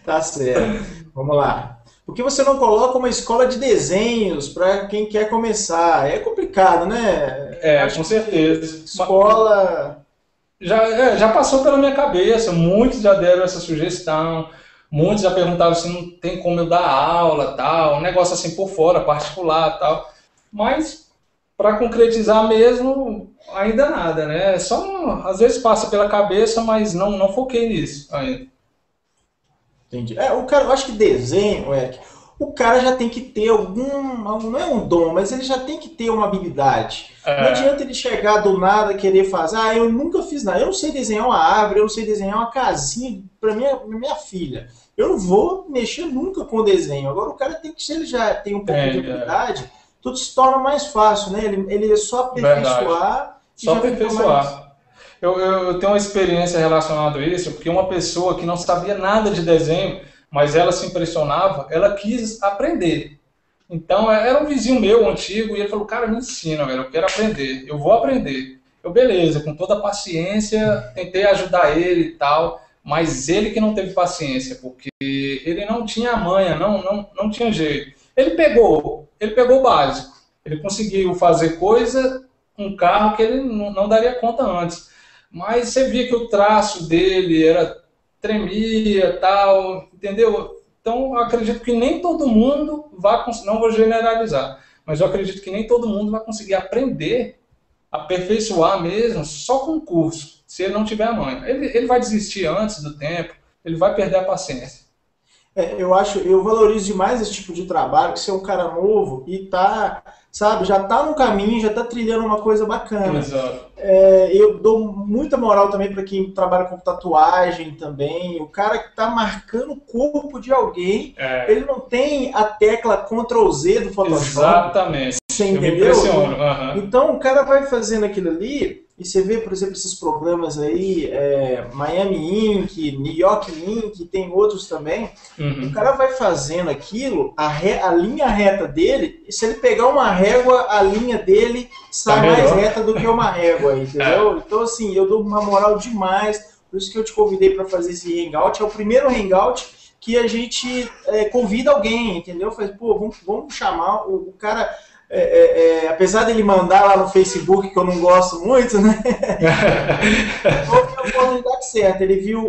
Tá certo. Vamos lá. Por que você não coloca uma escola de desenhos para quem quer começar? É complicado, né? É, Acho com que certeza. escola. Já passou pela minha cabeça, muitos já deram essa sugestão, muitos já perguntaram se não tem como eu dar aula, tal, um negócio assim por fora, particular, tal. Mas para concretizar mesmo, ainda nada, né? Só às vezes passa pela cabeça, mas não foquei nisso ainda. Entendi. O cara, eu acho que desenho, Eric, o cara já tem que ter não é um dom, mas ele já tem que ter uma habilidade. Não É, adianta ele chegar do nada querer fazer, eu nunca fiz nada, eu não sei desenhar uma árvore, eu não sei desenhar uma casinha para minha filha. Eu não vou mexer nunca com desenho. Agora o cara tem que, se ele já tem um pouco de tem, é, habilidade, tudo se torna mais fácil, né? Ele é só verdade. aperfeiçoar e Só já fica mais. aperfeiçoar. Eu tenho uma experiência relacionada a isso, porque uma pessoa que não sabia nada de desenho, mas ela se impressionava, ela quis aprender. Então, era um vizinho meu, antigo, e ele falou, cara, me ensina, velho, eu quero aprender, eu vou aprender. Eu, beleza, com toda a paciência, tentei ajudar ele e tal, mas ele que não teve paciência, porque ele não tinha manha, não tinha jeito. Ele pegou o básico, ele conseguiu fazer coisa, um carro que ele não daria conta antes. Mas você via que o traço dele era tremia, tal, entendeu? Então, eu acredito que nem todo mundo vai conseguir, não vou generalizar, mas eu acredito que nem todo mundo vai conseguir aprender, aperfeiçoar mesmo, só com o curso, se ele não tiver a manha. Ele vai desistir antes do tempo, ele vai perder a paciência. Eu valorizo demais esse tipo de trabalho, que você é um cara novo e tá, sabe, já tá no caminho, já tá trilhando uma coisa bacana. Exato. Eu dou muita moral também para quem trabalha com tatuagem também. O cara que está marcando o corpo de alguém, ele É, não tem a tecla Ctrl Z do Photoshop, exatamente. você Eu me entendeu? impressiono. Aham. Então o cara vai fazendo aquilo ali, e você vê, por exemplo, esses programas aí, Miami Ink, New York Ink, tem outros também. O Uhum. cara vai fazendo aquilo, a linha reta dele, e se ele pegar uma régua, a linha dele Tá sai mais melhor. reta do que uma régua, É. entendeu? Então, assim, eu dou uma moral demais, por isso que eu te convidei para fazer esse hangout. É o primeiro hangout que a gente convida alguém, entendeu? Faz, pô, vamos chamar o cara. Apesar dele mandar lá no Facebook, que eu não gosto muito, né? Houve a oportunidade certa. Ele viu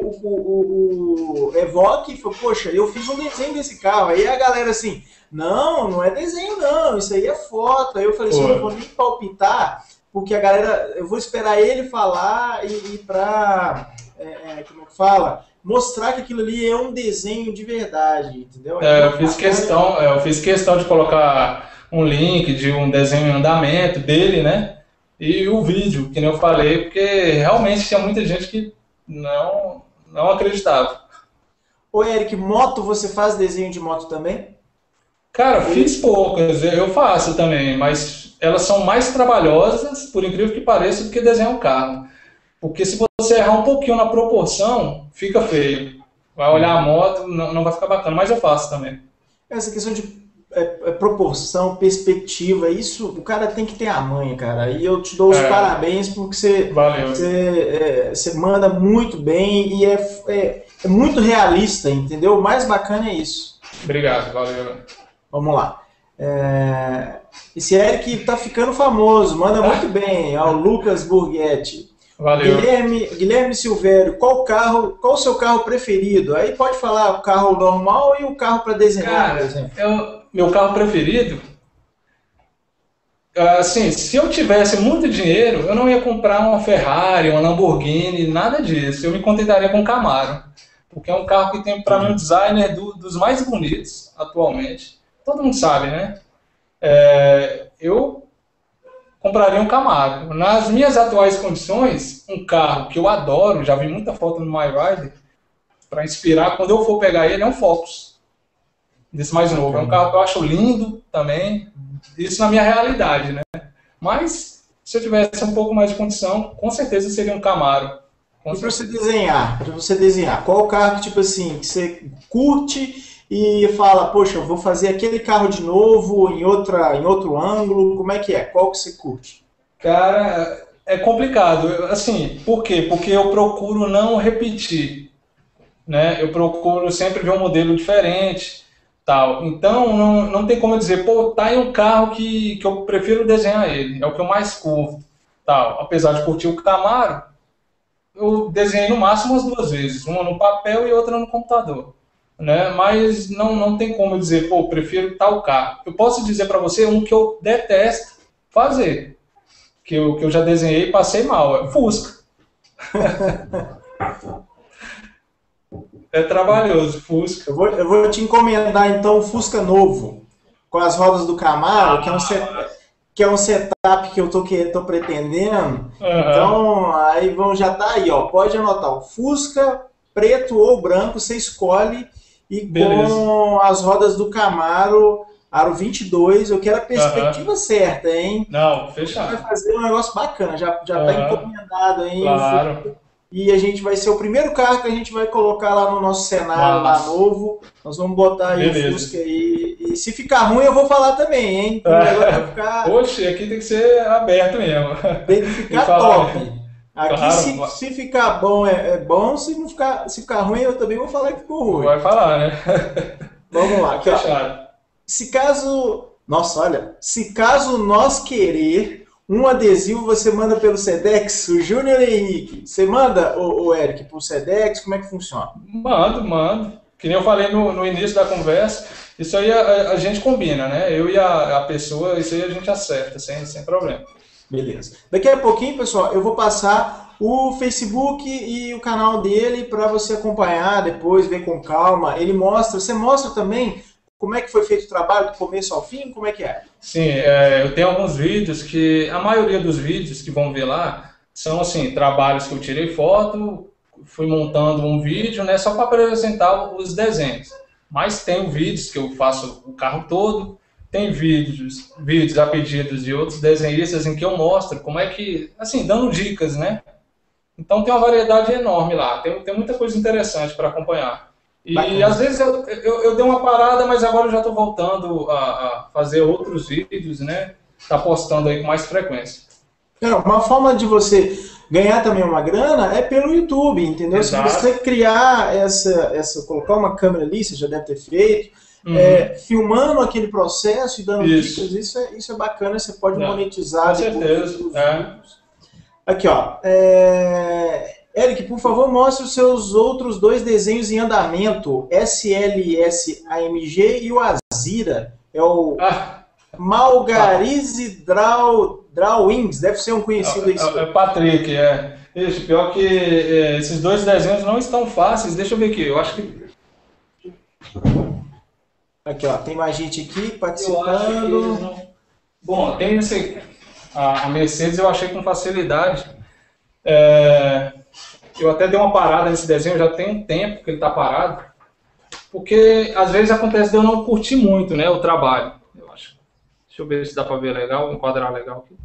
o Evoque e falou, poxa, eu fiz um desenho desse carro. Aí a galera assim, não é desenho não, isso aí é foto. Aí eu falei assim, eu não vou Pô, nem palpitar, porque a galera, eu vou esperar ele falar e pra, como é que fala? Mostrar que aquilo ali é um desenho de verdade, entendeu? É é, muito bacana. eu fiz questão de colocar um link de um desenho em andamento dele, né? E o vídeo, que nem eu falei, porque realmente tinha muita gente que não acreditava. Ô Eric, moto, você faz desenho de moto também? Cara, Ele, fiz poucas, eu faço também, mas elas são mais trabalhosas, por incrível que pareça, do que desenhar um carro. Porque se você errar um pouquinho na proporção, fica feio. Vai olhar a moto, não vai ficar bacana, mas eu faço também. essa questão de proporção, perspectiva, isso o cara tem que ter a manha, cara. E eu te dou os É, parabéns porque você, valeu. você manda muito bem e é muito realista, entendeu? O mais bacana é isso. Obrigado, valeu. Vamos lá. Esse Eric tá ficando famoso, manda muito bem. Ao Lucas Burghetti. Valeu. Guilherme Silvério, qual o seu carro preferido? Aí pode falar o carro normal e o carro para desenhar, por Cara, exemplo. meu carro preferido, assim, se eu tivesse muito dinheiro, eu não ia comprar uma Ferrari, uma Lamborghini, nada disso. Eu me contentaria com um Camaro, porque é um carro que tem para mim um Entendi. designer dos mais bonitos atualmente. Todo mundo sabe, né? Eu compraria um Camaro. Nas minhas atuais condições, um carro que eu adoro, já vi muita foto no MyRider, para inspirar, quando eu for pegar ele, é um Focus, desse mais novo. É um Bacana. carro que eu acho lindo também, isso na minha realidade, né? Mas, se eu tivesse um pouco mais de condição, com certeza seria um Camaro. Com E certeza. para você desenhar, qual o carro que tipo assim, que você curte e fala, poxa, eu vou fazer aquele carro de novo em outro ângulo, como é que é? Qual que você curte? Cara, é complicado. Assim, por quê? Porque eu procuro não repetir. né? Eu procuro sempre ver um modelo diferente, tal. Então, não tem como eu dizer, pô, tá aí um carro que eu prefiro desenhar ele, é o que eu mais curto, tal. Apesar de curtir o Camaro, eu desenhei no máximo as duas vezes, uma no papel e outra no computador, né? Mas não tem como eu dizer, pô, eu prefiro tal carro. Eu posso dizer para você um que eu detesto fazer, que eu já desenhei e passei mal, é Fusca. É trabalhoso, Fusca. Eu vou te encomendar então o Fusca novo, com as rodas do Camaro, que é um setup que eu tô pretendendo. Aham. Então, aí já tá aí, ó. Pode anotar, o Fusca preto ou branco, você escolhe, e Beleza. com as rodas do Camaro, aro 22, eu quero a Aham. perspectiva certa, hein? Não, Vai fechado. fazer um negócio bacana, já tá Aham. encomendado aí o Fusca. Claro. E a gente vai ser o primeiro carro que a gente vai colocar lá no nosso cenário lá Mas, novo. Nós vamos botar aí o Fusca beleza. aí. E se ficar ruim, eu vou falar também, hein? Que o negócio Oxe, aqui tem que ser aberto mesmo. tem que Tem que ficar falar top. mesmo. Aqui, Claro, se ficar bom, é bom. Se ficar ruim, eu também vou falar que ficou ruim. vai falar, né? Vamos lá, Tá aqui, ó. fechado. Se caso. Nossa, olha. Se caso nós querer um adesivo, você manda pelo Sedex, o Júnior Henrique. Você manda, o Eric, pro Sedex? Como é que funciona? Mando, mando. Que nem eu falei no início da conversa, isso aí a gente combina, né? Eu e a pessoa, isso aí a gente acerta, sem problema. Beleza. Daqui a pouquinho, pessoal, eu vou passar o Facebook e o canal dele para você acompanhar depois, ver com calma. Você mostra também como é que foi feito o trabalho do começo ao fim? Como é que é? Sim, eu tenho alguns vídeos que, a maioria dos vídeos que vão ver lá, são assim, trabalhos que eu tirei foto, fui montando um vídeo, né, só para apresentar os desenhos. Mas tem vídeos que eu faço o carro todo, tem vídeos a pedidos de outros desenhistas em que eu mostro como é que, assim, dando dicas, né? Então tem uma variedade enorme lá, tem muita coisa interessante para acompanhar. E às Bacana. vezes eu dei uma parada, mas agora eu já estou voltando a fazer outros vídeos, né? Tá postando aí com mais frequência. Não, uma forma de você ganhar também uma grana é pelo YouTube, entendeu? Se você Exato. criar colocar uma câmera ali, você já deve ter feito, Uhum. filmando aquele processo e dando dicas, Isso. isso é bacana, você pode Não, monetizar com depois certeza. os vídeos. Aqui, ó. Eric, por favor, mostre os seus outros dois desenhos em andamento: SLS AMG e o Azira. É o Ah, ah, Malgarize Drawings. Deve ser um conhecido aí é seu. Patrick, é. Isso, pior que esses dois desenhos não estão fáceis. Deixa eu ver aqui. Aqui, ó. Tem mais gente aqui Eu acho que eles participando. não. Bom, tem esse. A Mercedes eu achei com facilidade. É, eu até dei uma parada nesse desenho, já tem um tempo que ele está parado, porque às vezes acontece de eu não curtir muito, né, o trabalho. Eu acho. Deixa eu ver se dá para ver legal, enquadrar legal aqui.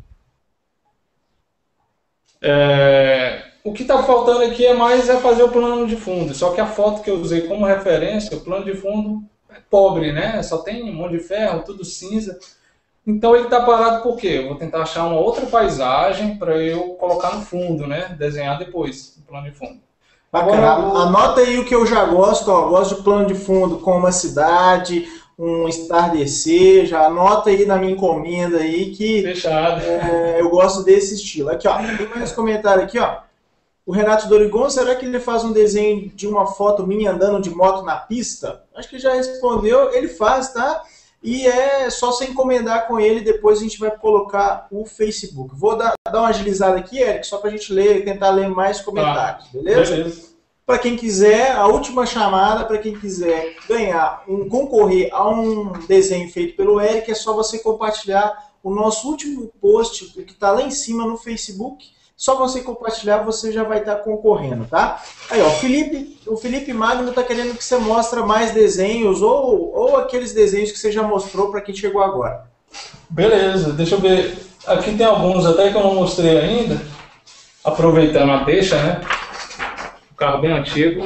O que está faltando aqui é fazer o plano de fundo. Só que a foto que eu usei como referência, o plano de fundo é pobre, né? Só tem um monte de ferro, tudo cinza. Então ele está parado por quê? Eu vou tentar achar uma outra paisagem para eu colocar no fundo, né? Desenhar depois, o plano de fundo. Agora, Bacana. Anota aí o que eu já gosto, ó. Gosto de plano de fundo com uma cidade, um entardecer. Já anota aí na minha encomenda aí que fechado. eu gosto desse estilo. Aqui, ó. Tem mais comentário aqui, ó. O Renato Dorigon, será que ele faz um desenho de uma foto minha andando de moto na pista? Acho que já respondeu. Ele faz, tá? E é só você encomendar com ele, depois a gente vai colocar o Facebook. Vou dar uma agilizada aqui, Eric, só para a gente tentar ler mais Tá, comentários, beleza? beleza. Para quem quiser, a última chamada, para quem quiser concorrer a um desenho feito pelo Eric, é só você compartilhar o nosso último post, que está lá em cima no Facebook. Só você compartilhar, você já vai estar concorrendo, tá? Aí, ó, o Felipe Magno está querendo que você mostre mais desenhos ou aqueles desenhos que você já mostrou para quem chegou agora. Beleza, deixa eu ver. Aqui tem alguns até que eu não mostrei ainda. Aproveitando a deixa, né? Um carro bem antigo.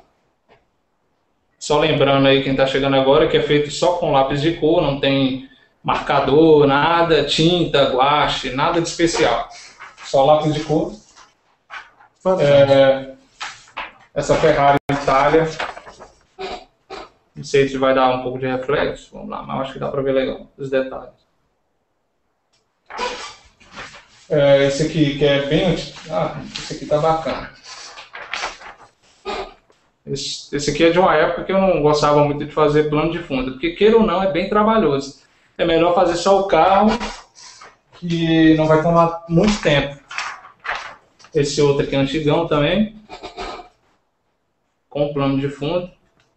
Só lembrando aí quem está chegando agora que é feito só com lápis de cor, não tem marcador, nada, tinta, guache, nada de especial. Só lápis de cor. Fantástico. Essa Ferrari está calha. Não sei se vai dar um pouco de reflexo. Vamos lá, mas acho que dá para ver legal os detalhes. Esse aqui que é bem... esse aqui tá bacana. Esse aqui é de uma época que eu não gostava muito de fazer plano de fundo, porque queira ou não, é bem trabalhoso. É melhor fazer só o carro, que não vai tomar muito tempo. Esse outro aqui é antigão também, com plano de fundo.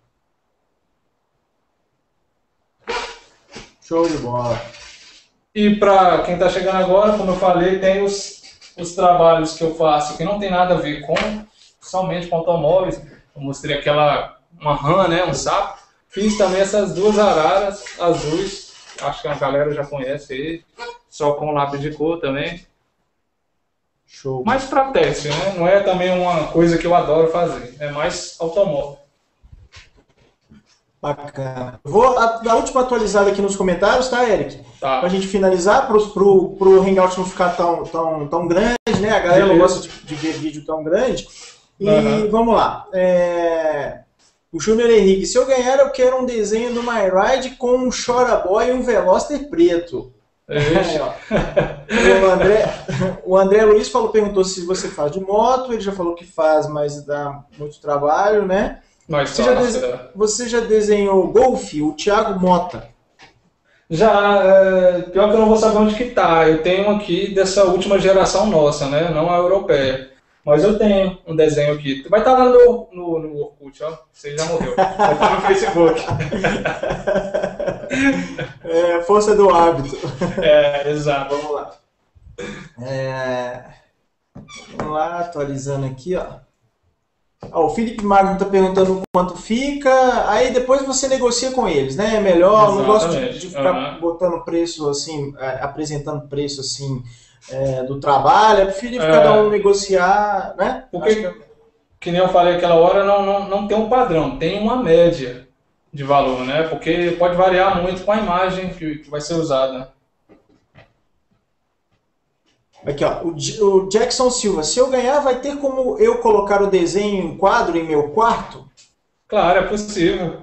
Show de bola. E para quem está chegando agora, como eu falei, tem os trabalhos que eu faço que não tem nada a ver com somente com automóveis. Eu mostrei uma rã, né, um sapo. Fiz também essas duas araras azuis, acho que a galera já conhece aí, só com lápis de cor também. Show. Mais para teste, né? Não é também uma coisa que eu adoro fazer, é mais automóvel. Bacana. Vou dar a última atualizada aqui nos comentários, tá, Eric? Tá. Pra gente finalizar, pro Hangout não ficar tão grande, né? A galera não gosta de ver vídeo tão grande. E vamos lá. O Júnior Henrique, se eu ganhar, eu quero um desenho do My Ride com um Choraboy e um Veloster preto. O André Luiz perguntou se você faz de moto, ele já falou que faz, mas dá muito trabalho, né? Você já desenhou Golf, o Thiago Mota? Já, pior que eu não vou saber onde que tá. Eu tenho aqui dessa última geração nossa, né? Não a europeia. Mas eu tenho um desenho aqui. Vai estar lá no Orkut, ó. Você já morreu. Vai estar no Facebook. Força do hábito. Exato. Vamos lá. Vamos lá, atualizando aqui, ó. O Felipe Magno está perguntando quanto fica, aí depois você negocia com eles, né? É melhor, não gosto de ficar botando preço assim, apresentando preço assim do trabalho, é preferir cada um negociar, né? Porque, que nem eu falei aquela hora, não tem um padrão, tem uma média de valor, né? Porque pode variar muito com a imagem que vai ser usada. Aqui, ó, o Jackson Silva, se eu ganhar, vai ter como eu colocar o desenho em quadro em meu quarto? Claro, é possível.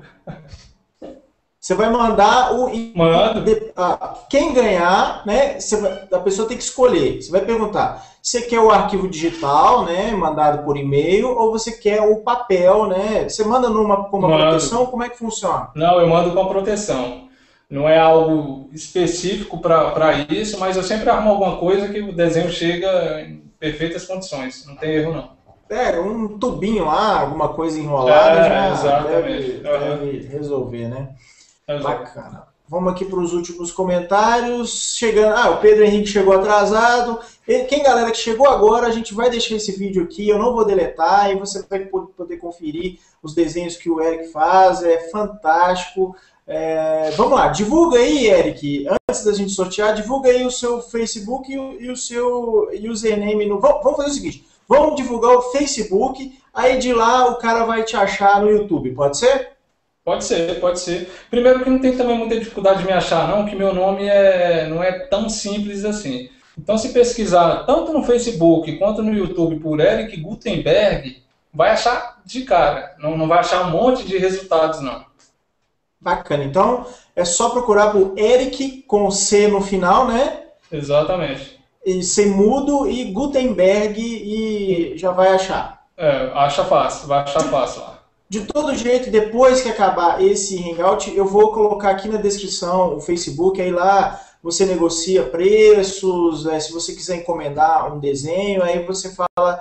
Você vai mandar Mando. Quem ganhar, né? A pessoa tem que escolher. Você vai perguntar, você quer o arquivo digital, né? Mandado por e-mail, ou você quer o papel, né? Você manda com uma proteção, como é que funciona? Não, eu mando com proteção. Não é algo específico para isso, mas eu sempre arrumo alguma coisa que o desenho chega em perfeitas condições. Não tem erro, não. Um tubinho lá, alguma coisa enrolada, já exatamente. deve resolver, né? Bacana. Vamos aqui para os últimos comentários. Chegando, o Pedro Henrique chegou atrasado. Galera que chegou agora, a gente vai deixar esse vídeo aqui, eu não vou deletar, e você vai poder conferir os desenhos que o Eric faz, é fantástico. Vamos lá, divulga aí, Eric, antes da gente sortear, divulga aí o seu Facebook e o seu username. Vamos fazer o seguinte, vamos divulgar o Facebook, aí de lá o cara vai te achar no YouTube, pode ser? Pode ser. Primeiro que não tem também muita dificuldade de me achar, não, que meu nome não é tão simples assim. Então se pesquisar tanto no Facebook quanto no YouTube por Eric Gutenberg, vai achar de cara, não vai achar um monte de resultados, não. Bacana, então é só procurar por Eric com C no final, né? Exatamente. E C mudo e Gutenberg e já vai achar. Acha fácil, vai achar fácil lá. De todo jeito, depois que acabar esse Hangout, eu vou colocar aqui na descrição o Facebook, aí lá você negocia preços, se você quiser encomendar um desenho, aí você fala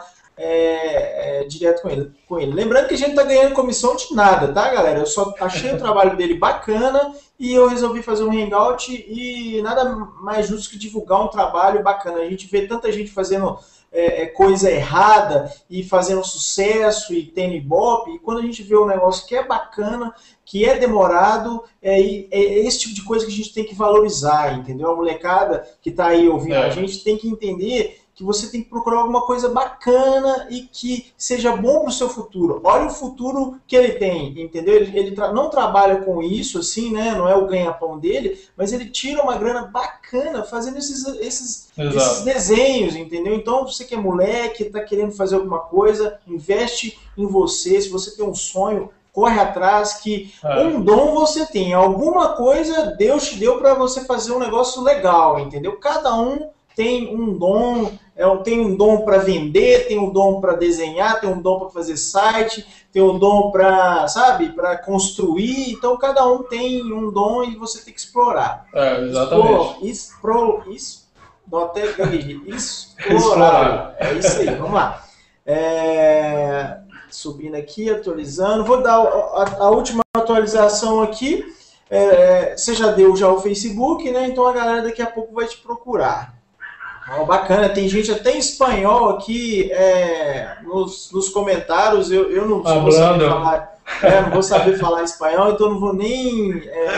direto com ele. Lembrando que a gente não está ganhando comissão de nada, tá, galera? Eu só achei o trabalho dele bacana e eu resolvi fazer um Hangout e nada mais justo que divulgar um trabalho bacana. A gente vê tanta gente fazendo coisa errada e fazendo sucesso e tendo ibope, e quando a gente vê um negócio que é bacana, que é demorado, é esse tipo de coisa que a gente tem que valorizar, entendeu? A molecada que está aí ouvindo a gente tem que entender que você tem que procurar alguma coisa bacana e que seja bom para o seu futuro. Olha o futuro que ele tem, entendeu? Ele não trabalha com isso, assim, né? Não é o ganha-pão dele, mas ele tira uma grana bacana fazendo esses desenhos, entendeu? Então, você que é moleque, está querendo fazer alguma coisa, investe em você. Se você tem um sonho, corre atrás, que um dom você tem. Alguma coisa Deus te deu para você fazer um negócio legal, entendeu? Cada um tem um dom, tem um dom para vender, tem um dom para desenhar, tem um dom para fazer site, tem um dom para, sabe, para construir. Então, cada um tem um dom e você tem que explorar. Exatamente. Explorar. É isso aí, vamos lá. Subindo aqui, atualizando. Vou dar a última atualização aqui. Você já deu o Facebook, né? Então a galera daqui a pouco vai te procurar. Bacana, tem gente até em espanhol aqui nos comentários. Eu não vou saber falar, não vou saber falar espanhol, então não vou nem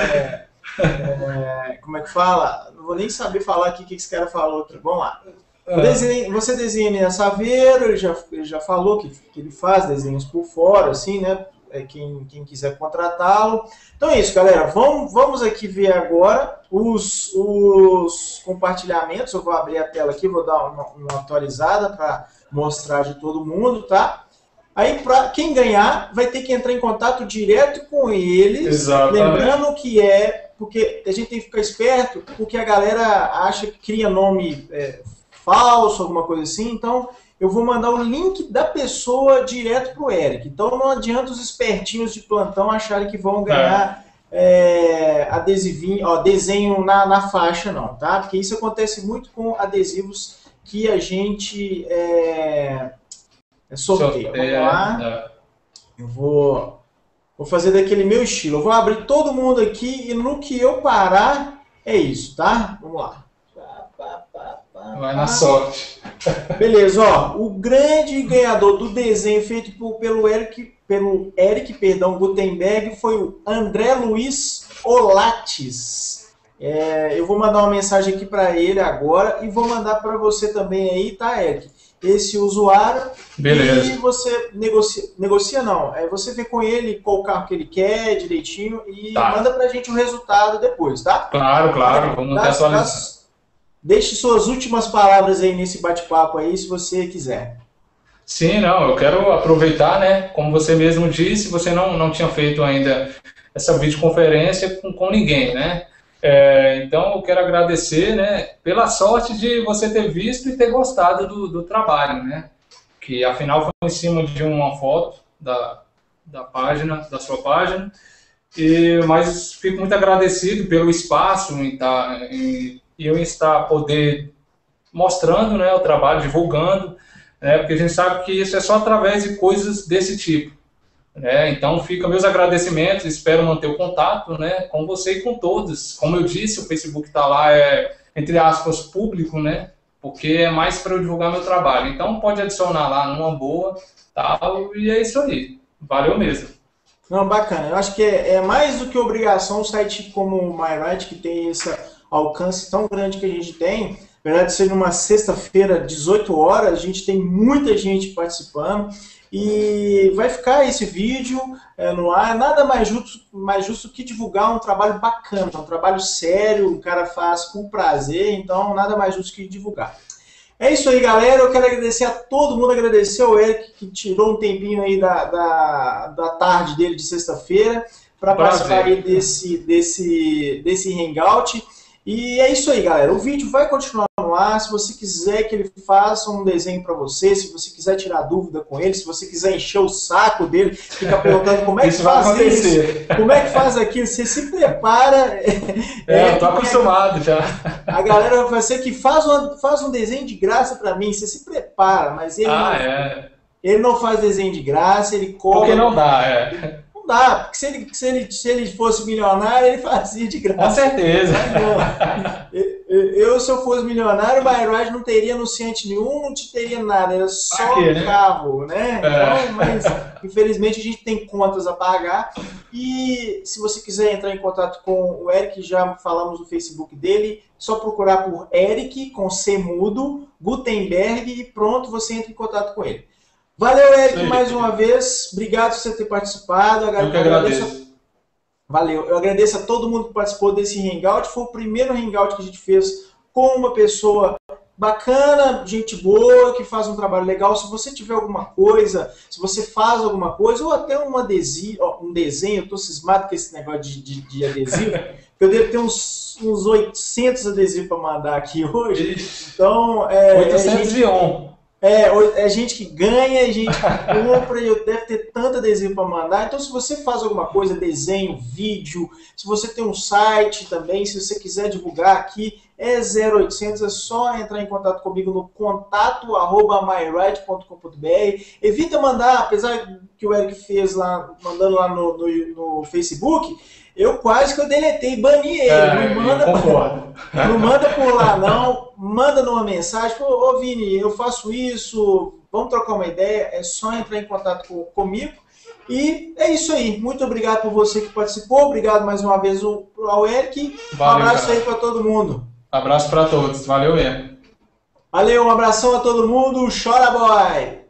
como é que fala? Não vou nem saber falar aqui o que esse cara falou aqui. Vamos lá. Você desenha Minas Saveiro, ele já falou que ele faz desenhos por fora, assim, né? Quem quiser contratá-lo. Então é isso, galera. Vamos aqui ver agora os compartilhamentos. Eu vou abrir a tela aqui, vou dar uma atualizada para mostrar de todo mundo, tá? Aí, para quem ganhar, vai ter que entrar em contato direto com eles. Exatamente. Lembrando que porque a gente tem que ficar esperto, porque a galera acha que cria nome falso, alguma coisa assim. Então, eu vou mandar o link da pessoa direto para o Eric. Então, não adianta os espertinhos de plantão acharem que vão ganhar adesivinho, desenho na faixa, não, tá? Porque isso acontece muito com adesivos que a gente sorteia. Vamos lá. Eu vou fazer daquele meu estilo. Eu vou abrir todo mundo aqui e no que eu parar, é isso, tá? Vamos lá. Vai na sorte. Beleza, ó. O grande ganhador do desenho feito pelo Eric Gutenberg foi o André Luiz Olates. Eu vou mandar uma mensagem aqui para ele agora e vou mandar para você também aí, tá, Eric? Esse usuário. Beleza. E você negocia não. Você vê com ele qual carro que ele quer direitinho e manda pra gente o resultado depois, tá? Claro. Vamos atualizar. Deixe suas últimas palavras aí nesse bate-papo aí, se você quiser. Sim, eu quero aproveitar, né? Como você mesmo disse, você não tinha feito ainda essa videoconferência com ninguém, né? Então, eu quero agradecer, né, pela sorte de você ter visto e ter gostado do trabalho, né? Que, afinal, foi em cima de uma foto da sua página. Mas fico muito agradecido pelo espaço e eu estar poder mostrando, né, o trabalho, divulgando, né, porque a gente sabe que isso é só através de coisas desse tipo. Então, fica meus agradecimentos, espero manter o contato, né, com você e com todos. Como eu disse, o Facebook está lá, entre aspas, público, né, porque é mais para eu divulgar meu trabalho. Então, pode adicionar lá numa boa, tal, e é isso aí. Valeu mesmo. Não, bacana. Eu acho que é mais do que obrigação um site como o MyRight, que tem esse alcance tão grande que a gente tem. Na verdade, ser numa sexta-feira, 18 horas, a gente tem muita gente participando. E vai ficar esse vídeo no ar. Nada mais justo que divulgar um trabalho bacana, um trabalho sério, o cara faz com prazer, então nada mais justo que divulgar. É isso aí, galera. Eu quero agradecer a todo mundo, agradecer ao Eric, que tirou um tempinho aí da tarde dele de sexta-feira para participar aí desse hangout. E é isso aí, galera. O vídeo vai continuar no ar. Se você quiser que ele faça um desenho para você, se você quiser tirar dúvida com ele, se você quiser encher o saco dele, fica perguntando como é que faz isso, como é que faz aquilo, você se prepara. Eu tô acostumado já. A galera vai ser que faz um desenho de graça para mim, você se prepara, mas ele não faz desenho de graça, ele cobra. Porque não dá, Não dá, porque se ele fosse milionário, ele fazia de graça. Com certeza. Se eu fosse milionário, o MyRide não teria anunciante nenhum, não te teria nada, era só quê, né? carro, né? Então, mas infelizmente a gente tem contas a pagar. E se você quiser entrar em contato com o Eric, já falamos no Facebook dele, só procurar por Eric, com C mudo, Gutenberg, e pronto, você entra em contato com ele. Valeu, Eric, mais uma vez. Obrigado por você ter participado. Eu que agradeço. Valeu. Eu agradeço a todo mundo que participou desse Hangout. Foi o primeiro Hangout que a gente fez com uma pessoa bacana, gente boa, que faz um trabalho legal. Se você tiver alguma coisa, se você faz alguma coisa, ou até um desenho, eu estou cismado com esse negócio de adesivo, eu devo ter uns 800 adesivos para mandar aqui hoje. Então, 801. É gente que ganha, é gente que compra, e eu devo ter tanto adesivo para mandar. Então, se você faz alguma coisa, desenho, vídeo, se você tem um site também, se você quiser divulgar aqui, é 0800, é só entrar em contato comigo no contato@myride.com.br. Evita mandar, apesar que o Eric fez lá, mandando lá no Facebook, eu quase que eu deletei, bani ele. Não manda por lá, não. Manda numa mensagem, ô Vini, eu faço isso, vamos trocar uma ideia. É só entrar em contato comigo. E é isso aí. Muito obrigado por você que participou. Obrigado mais uma vez ao Eric. Valeu, um abraço cara. aí para todo mundo. Abraço para todos. Valeu mesmo. Valeu, um abração a todo mundo. Chora, boy!